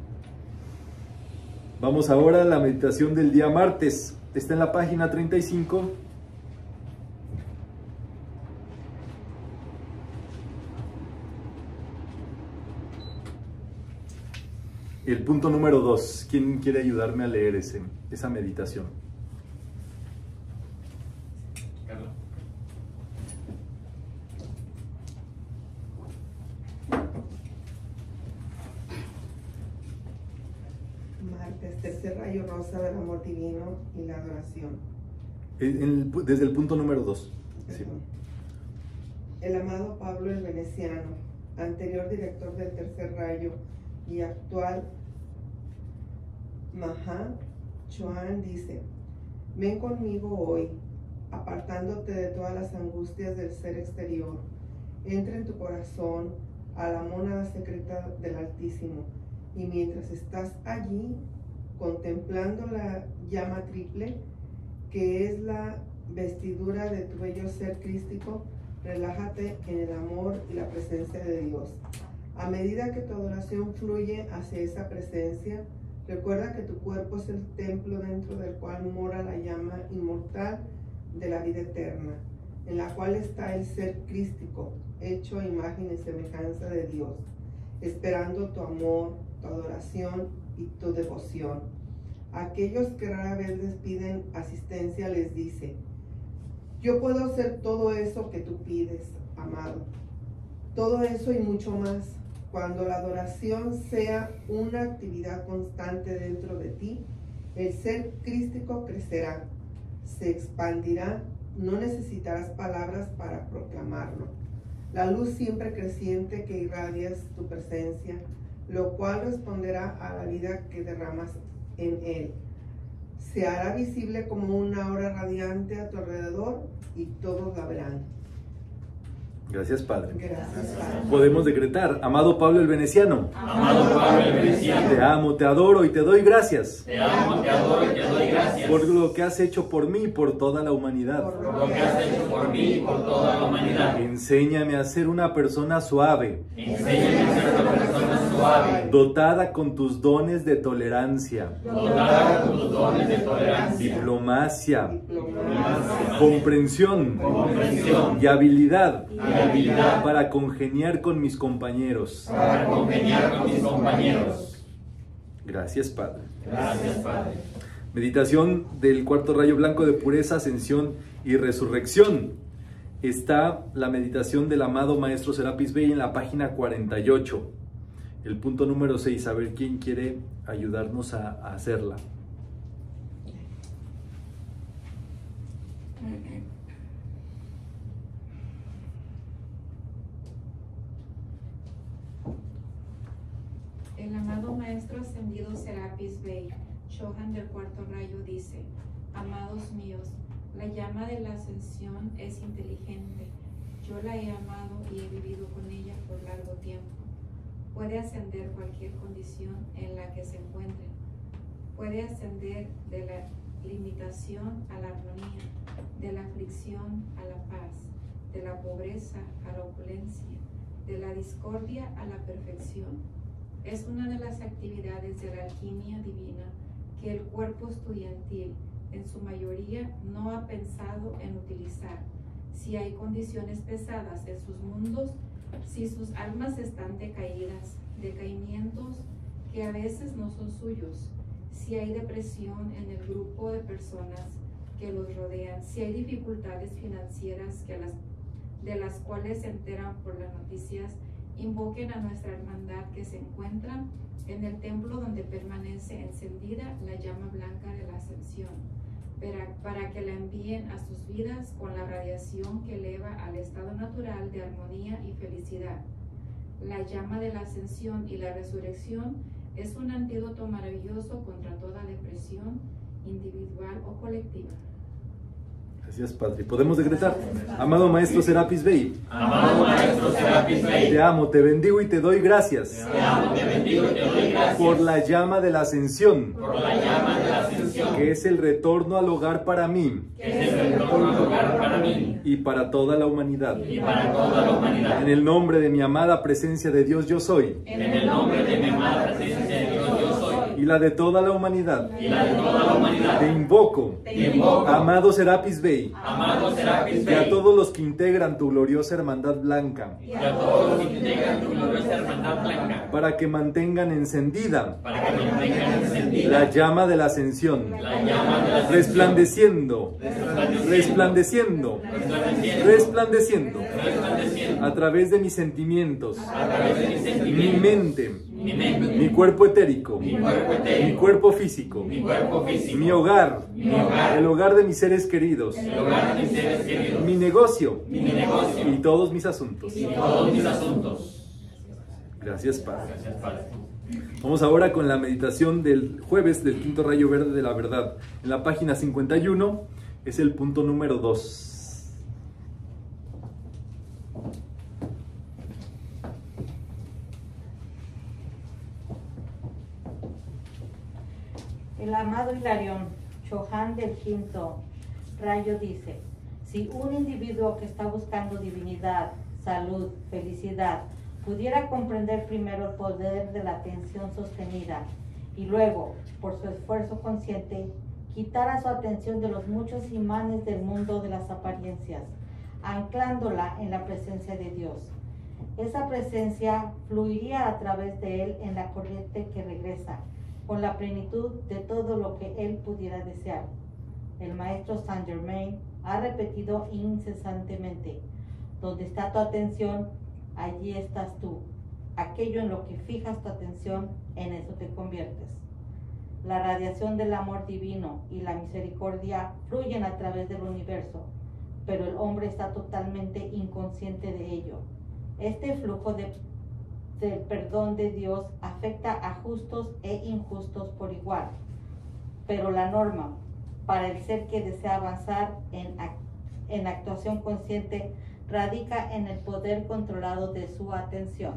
Vamos ahora a la meditación del día martes. Está en la página 35. el punto número 2. ¿Quién quiere ayudarme a leer esa meditación? Carlos. Martes, tercer rayo rosa del amor divino y la adoración. Desde el punto número 2. Sí. El amado Pablo el Veneciano, anterior director del tercer rayo y actual Maha Chohan, dice: ven conmigo hoy, apartándote de todas las angustias del ser exterior. Entra en tu corazón a la mónada secreta del Altísimo, y mientras estás allí contemplando la llama triple, que es la vestidura de tu bello ser crístico, relájate en el amor y la presencia de Dios. A medida que tu adoración fluye hacia esa presencia, recuerda que tu cuerpo es el templo dentro del cual mora la llama inmortal de la vida eterna, en la cual está el ser crístico, hecho a imagen y semejanza de Dios, esperando tu amor, tu adoración y tu devoción. A aquellos que rara vez les piden asistencia les dice: yo puedo hacer todo eso que tú pides, amado. Todo eso y mucho más. Cuando la adoración sea una actividad constante dentro de ti, el ser crístico crecerá, se expandirá, no necesitarás palabras para proclamarlo. La luz siempre creciente que irradias tu presencia, lo cual responderá a la vida que derramas en él. Se hará visible como una aura radiante a tu alrededor y todos la verán. Gracias, Padre. Gracias, Padre. Podemos decretar: amado Pablo el Veneciano, Amado Pablo el Veneciano, te amo, te adoro y te doy gracias te amo, te adoro y te doy gracias por lo que has hecho por mí y por toda la humanidad. por lo que has hecho por mí y por toda la humanidad. Enséñame a ser una persona suave, Enséñame a ser una persona suave, dotada con tus dones de tolerancia, dotada con tus dones de tolerancia, diplomacia, Diplomacia, comprensión comprensión y habilidad y habilidad para congeniar con mis compañeros. para congeniar con mis compañeros. Gracias, Padre. Gracias, Padre. Meditación del cuarto rayo blanco de pureza, ascensión y resurrección. Está la meditación del amado Maestro Serapis Bey en la página 48. El punto número 6. A ver quién quiere ayudarnos a hacerla. El amado Maestro Ascendido Serapis Bey, Chohan del cuarto rayo, dice: amados míos, la llama de la ascensión es inteligente. Yo la he amado y he vivido con ella por largo tiempo. Puede ascender cualquier condición en la que se encuentren. Puede ascender de la limitación a la armonía, de la aflicción a la paz, de la pobreza a la opulencia, de la discordia a la perfección. Es una de las actividades de la alquimia divina que el cuerpo estudiantil, en su mayoría, no ha pensado en utilizar. Si hay condiciones pesadas en sus mundos, si sus almas están decaídas, decaimientos que a veces no son suyos, si hay depresión en el grupo de personas que los rodean, si hay dificultades financieras de las cuales se enteran por las noticias, invoquen a nuestra hermandad que se encuentra en el templo donde permanece encendida la llama blanca de la ascensión, para que la envíen a sus vidas con la radiación que eleva al estado natural de armonía y felicidad. La llama de la ascensión y la resurrección es un antídoto maravilloso contra toda depresión individual o colectiva. Gracias, Padre. Podemos decretar: amado Maestro Serapis Bey, Amado Maestro Serapis Bey, te amo, te bendigo y te doy gracias te amo, te bendigo y te doy gracias por la llama de la ascensión, por la llama de la ascensión, que es el retorno al hogar para mí que es el retorno al hogar para mí y para toda la humanidad. y para toda la humanidad. En el nombre de mi amada presencia de Dios, yo soy. En el nombre de mi amada presencia de Dios, yo soy. y la de toda la humanidad. y la de toda la humanidad. Te invoco, Te invoco, amado Serapis Bey, amado Serapis y a Bey, todos los que integran tu gloriosa hermandad blanca, y a todos los que integran tu gloriosa hermandad blanca, para que mantengan encendida para que mantengan encendida la llama de la ascensión, la llama de la ascensión, resplandeciendo, resplandeciendo, resplandeciendo resplandeciendo a través de mis sentimientos, a través de mis mi sentimientos, mente, mi mente, mi cuerpo etérico, mi cuerpo etérico, mi cuerpo físico, mi cuerpo físico, mi hogar, mi hogar, el hogar de mis seres queridos, el hogar de mis seres queridos, mi negocio mi negocio y todos mis asuntos. y todos mis asuntos. Gracias, Padre. Gracias, Padre. Vamos ahora con la meditación del jueves del quinto rayo verde de la verdad. En la página 51 es el punto número 2. El amado Hilarión Chohan del quinto rayo dice: si un individuo que está buscando divinidad, salud, felicidad, pudiera comprender primero el poder de la atención sostenida y luego, por su esfuerzo consciente, quitara su atención de los muchos imanes del mundo de las apariencias, anclándola en la presencia de Dios, esa presencia fluiría a través de él en la corriente que regresa, con la plenitud de todo lo que él pudiera desear. El maestro Saint Germain ha repetido incesantemente: donde está tu atención, allí estás tú. Aquello en lo que fijas tu atención, en eso te conviertes. La radiación del amor divino y la misericordia fluyen a través del universo, pero el hombre está totalmente inconsciente de ello. Este flujo del perdón de Dios afecta a justos e injustos por igual, pero la norma para el ser que desea avanzar en actuación consciente radica en el poder controlado de su atención.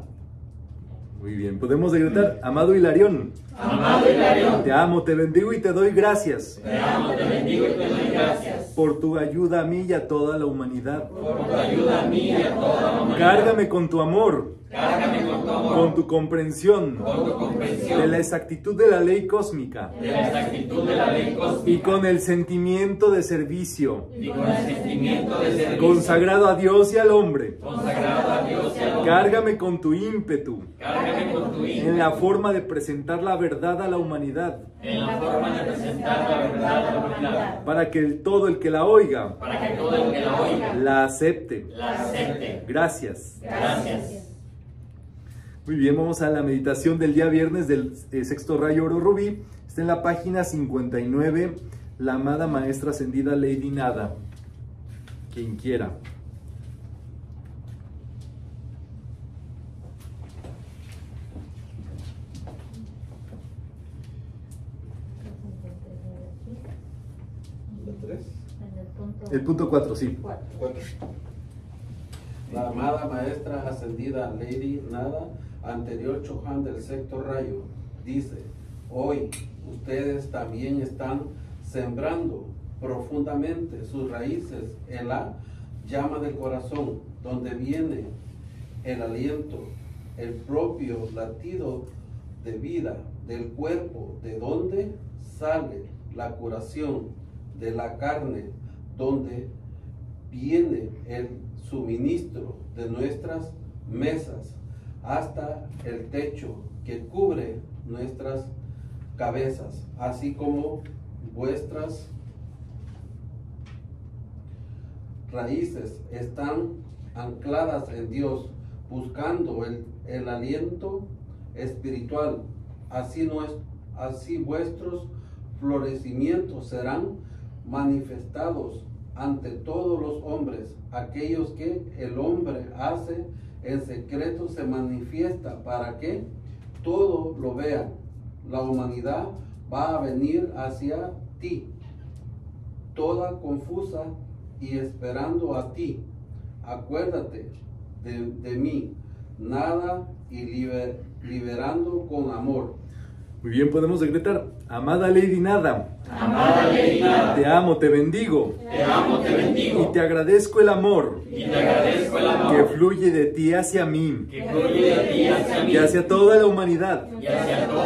Muy bien, podemos decretar: amado Hilarión, Amado Hilarión, te amo, te bendigo y te doy gracias te amo, te bendigo y te doy gracias por tu ayuda a mí y a toda la humanidad. por tu ayuda a mí y a toda la humanidad. Cárgame con tu amor, Cárgame con tu amor, con tu comprensión con tu comprensión de la exactitud de la ley cósmica de la exactitud de la ley cósmica y con el sentimiento de servicio y con el sentimiento de servicio consagrado a Dios y al hombre. consagrado a Dios y al hombre. Cárgame con tu ímpetu Cárgame con tu ímpetu en la forma de presentar la verdad a la humanidad, en la forma de presentar la verdad a la humanidad, para que todo el que la oiga para que todo el que la oiga la acepte. la acepte. Gracias. Gracias. Muy bien, vamos a la meditación del día viernes del sexto rayo oro rubí. Está en la página 59, la amada maestra ascendida Lady Nada. Quien quiera. El punto 4, sí. La amada maestra ascendida Lady Nada, anterior Chohan del sexto rayo, dice: hoy ustedes también están sembrando profundamente sus raíces en la llama del corazón, donde viene el aliento, el propio latido de vida del cuerpo, de donde sale la curación de la carne, donde viene el suministro de nuestras mesas hasta el techo que cubre nuestras cabezas, así como vuestras raíces están ancladas en Dios, buscando el aliento espiritual. Así vuestros florecimientos serán manifestados ante todos los hombres. Aquellos que el hombre hace en secreto se manifiesta para que todo lo vean. La humanidad va a venir hacia ti, toda confusa y esperando a ti. Acuérdate de mí, nada y liberando con amor. Muy bien, podemos decretar: amada Lady Nada, Amada Lady Nada, te amo, te bendigo te amo, te bendigo y te agradezco el amor y te agradezco el amor que fluye de ti hacia mí que fluye de ti hacia mí y hacia toda la humanidad. y hacia toda la humanidad.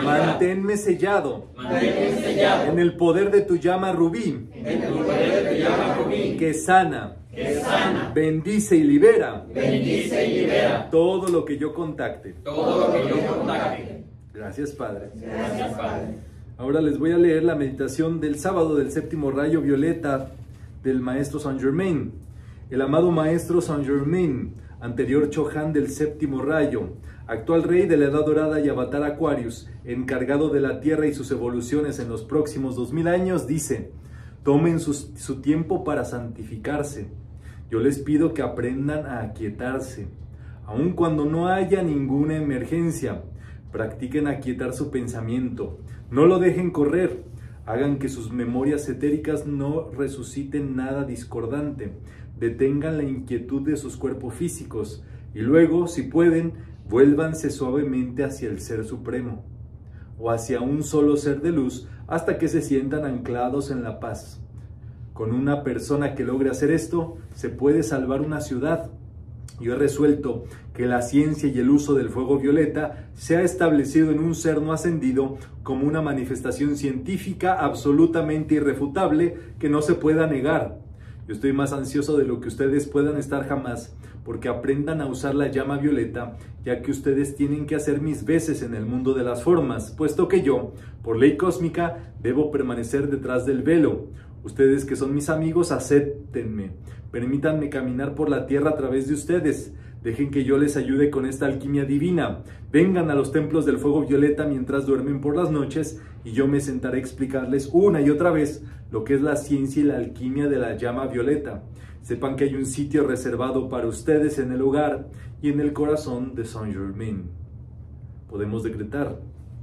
Manténme sellado en el poder de tu llama rubí, que sana, bendice y libera todo lo que yo contacte. Gracias, Padre. Ahora les voy a leer la meditación del sábado del séptimo rayo violeta del maestro Saint Germain. El amado maestro Saint Germain, anterior Chohan del séptimo rayo, actual rey de la edad dorada y avatar Aquarius, encargado de la tierra y sus evoluciones en los próximos 2000 años, dice: tomen su tiempo para santificarse. Yo les pido que aprendan a aquietarse, aun cuando no haya ninguna emergencia. Practiquen aquietar su pensamiento, no lo dejen correr, hagan que sus memorias etéricas no resuciten nada discordante, detengan la inquietud de sus cuerpos físicos y luego, si pueden, vuélvanse suavemente hacia el Ser Supremo o hacia un solo ser de luz hasta que se sientan anclados en la paz. Con una persona que logre hacer esto, se puede salvar una ciudad. Yo he resuelto que la ciencia y el uso del fuego violeta sea establecido en un ser no ascendido como una manifestación científica absolutamente irrefutable que no se pueda negar. Yo estoy más ansioso de lo que ustedes puedan estar jamás, porque aprendan a usar la llama violeta, ya que ustedes tienen que hacer mis veces en el mundo de las formas, puesto que yo, por ley cósmica, debo permanecer detrás del velo. Ustedes que son mis amigos, acéptenme. Permítanme caminar por la tierra a través de ustedes. Dejen que yo les ayude con esta alquimia divina. Vengan a los templos del fuego violeta mientras duermen por las noches y yo me sentaré a explicarles una y otra vez lo que es la ciencia y la alquimia de la llama violeta. Sepan que hay un sitio reservado para ustedes en el hogar y en el corazón de Saint Germain. Podemos decretar.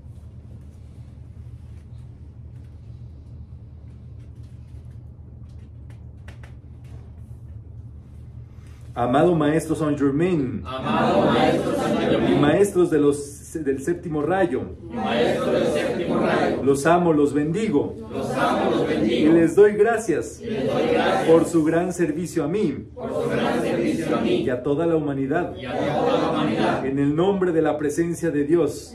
Amado Maestro Saint Germain, maestros del séptimo rayo, los amo, los bendigo, y les doy gracias por su gran servicio a mí y a toda la humanidad. En el nombre de la presencia de Dios,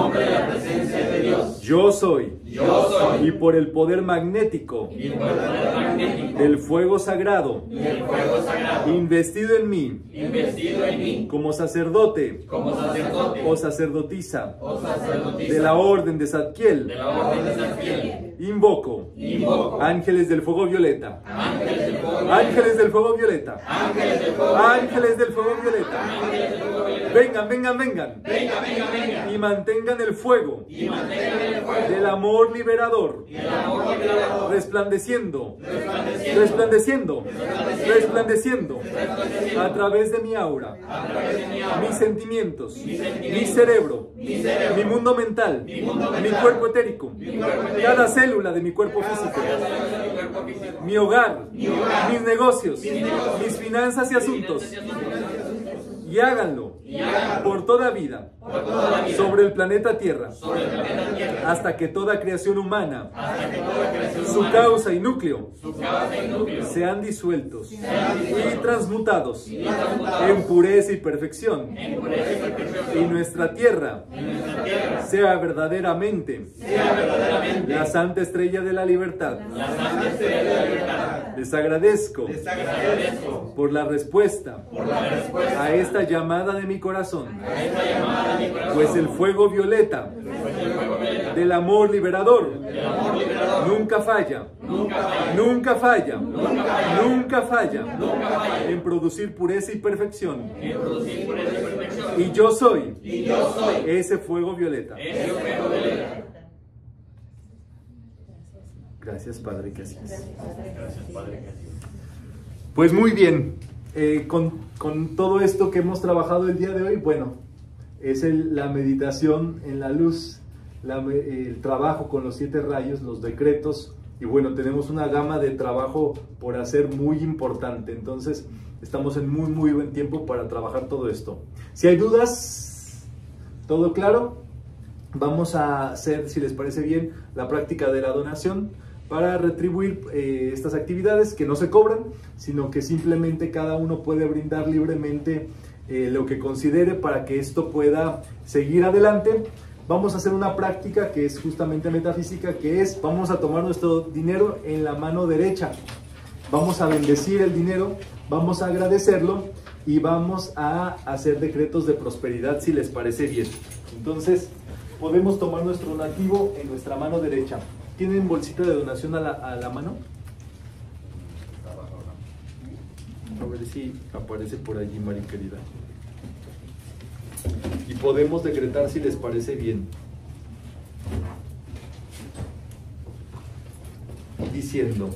yo soy, y por el poder magnético del fuego sagrado, investido en mí, como sacerdote, o sacerdotisa, de la orden de Zadkiel, invoco, ángeles del fuego violeta, ángeles del fuego violeta, ángeles del fuego violeta, vengan, y mantengan el fuego del amor liberador, resplandeciendo a través de mi aura, mis sentimientos, mi cerebro, mi mundo mental, mi cuerpo etérico, cada célula de mi cuerpo físico, mi hogar, mis negocios, mis finanzas y asuntos. Y háganlo por toda vida sobre el planeta Tierra, hasta que toda creación humana, su causa y núcleo, sean disueltos y transmutados en pureza y perfección, y nuestra tierra sea verdaderamente la santa estrella de la libertad. Les agradezco por la respuesta a esta llamada de mi corazón, pues el fuego violeta del amor liberador nunca falla en producir pureza y perfección. Y yo soy ese fuego violeta. Gracias, Padre, que así es. Pues muy bien, con todo esto que hemos trabajado el día de hoy, bueno, es la meditación en la luz, el trabajo con los 7 rayos, los decretos, y bueno, tenemos una gama de trabajo por hacer muy importante. Entonces, estamos en muy buen tiempo para trabajar todo esto. Si hay dudas, ¿todo claro? Vamos a hacer, si les parece bien, la práctica de la donación para retribuir estas actividades que no se cobran, sino que simplemente cada uno puede brindar libremente lo que considere para que esto pueda seguir adelante. vamos a hacer una práctica que es justamente metafísica, que es, vamos a tomar nuestro dinero en la mano derecha, vamos a bendecir el dinero, vamos a agradecerlo y vamos a hacer decretos de prosperidad si les parece bien. Entonces, podemos tomar nuestro donativo en nuestra mano derecha. ¿Tienen bolsita de donación a la mano? A ver si aparece por allí, Mari querida. Y podemos decretar si les parece bien. Diciendo: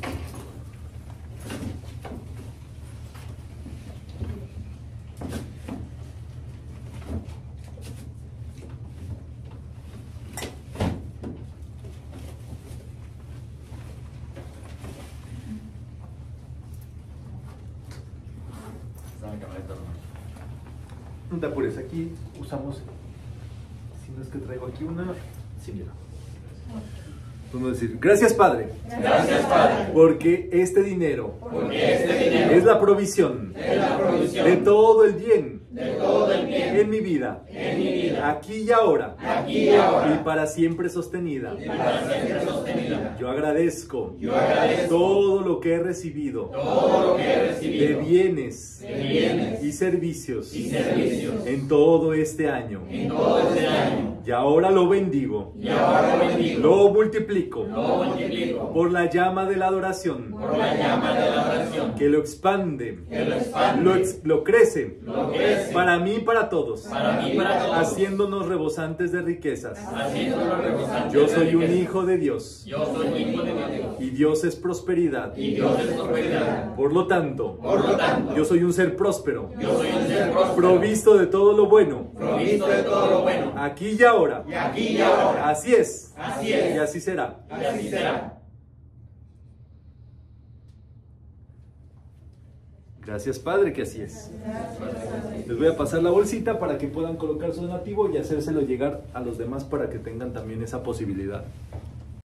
no te apures, aquí usamos, si no es que traigo aquí una, sí, mira. Podemos decir: gracias Padre, Gracias, Padre, porque este dinero es la provisión de todo el bien en mi vida, aquí y ahora, y para siempre sostenida. Yo agradezco todo lo que he recibido de bienes y servicios en todo este año. Y ahora lo bendigo, lo multiplico por la llama de la adoración, que lo expande, lo crece, para mí y para todos, haciéndonos rebosantes de riquezas. Yo soy un hijo de Dios, y Dios es prosperidad. Por lo tanto, yo soy un ser próspero, provisto de todo lo bueno, aquí y ahora. Así es, y así será. Gracias Padre, que así es. Les voy a pasar la bolsita para que puedan colocar su donativo y hacérselo llegar a los demás para que tengan también esa posibilidad.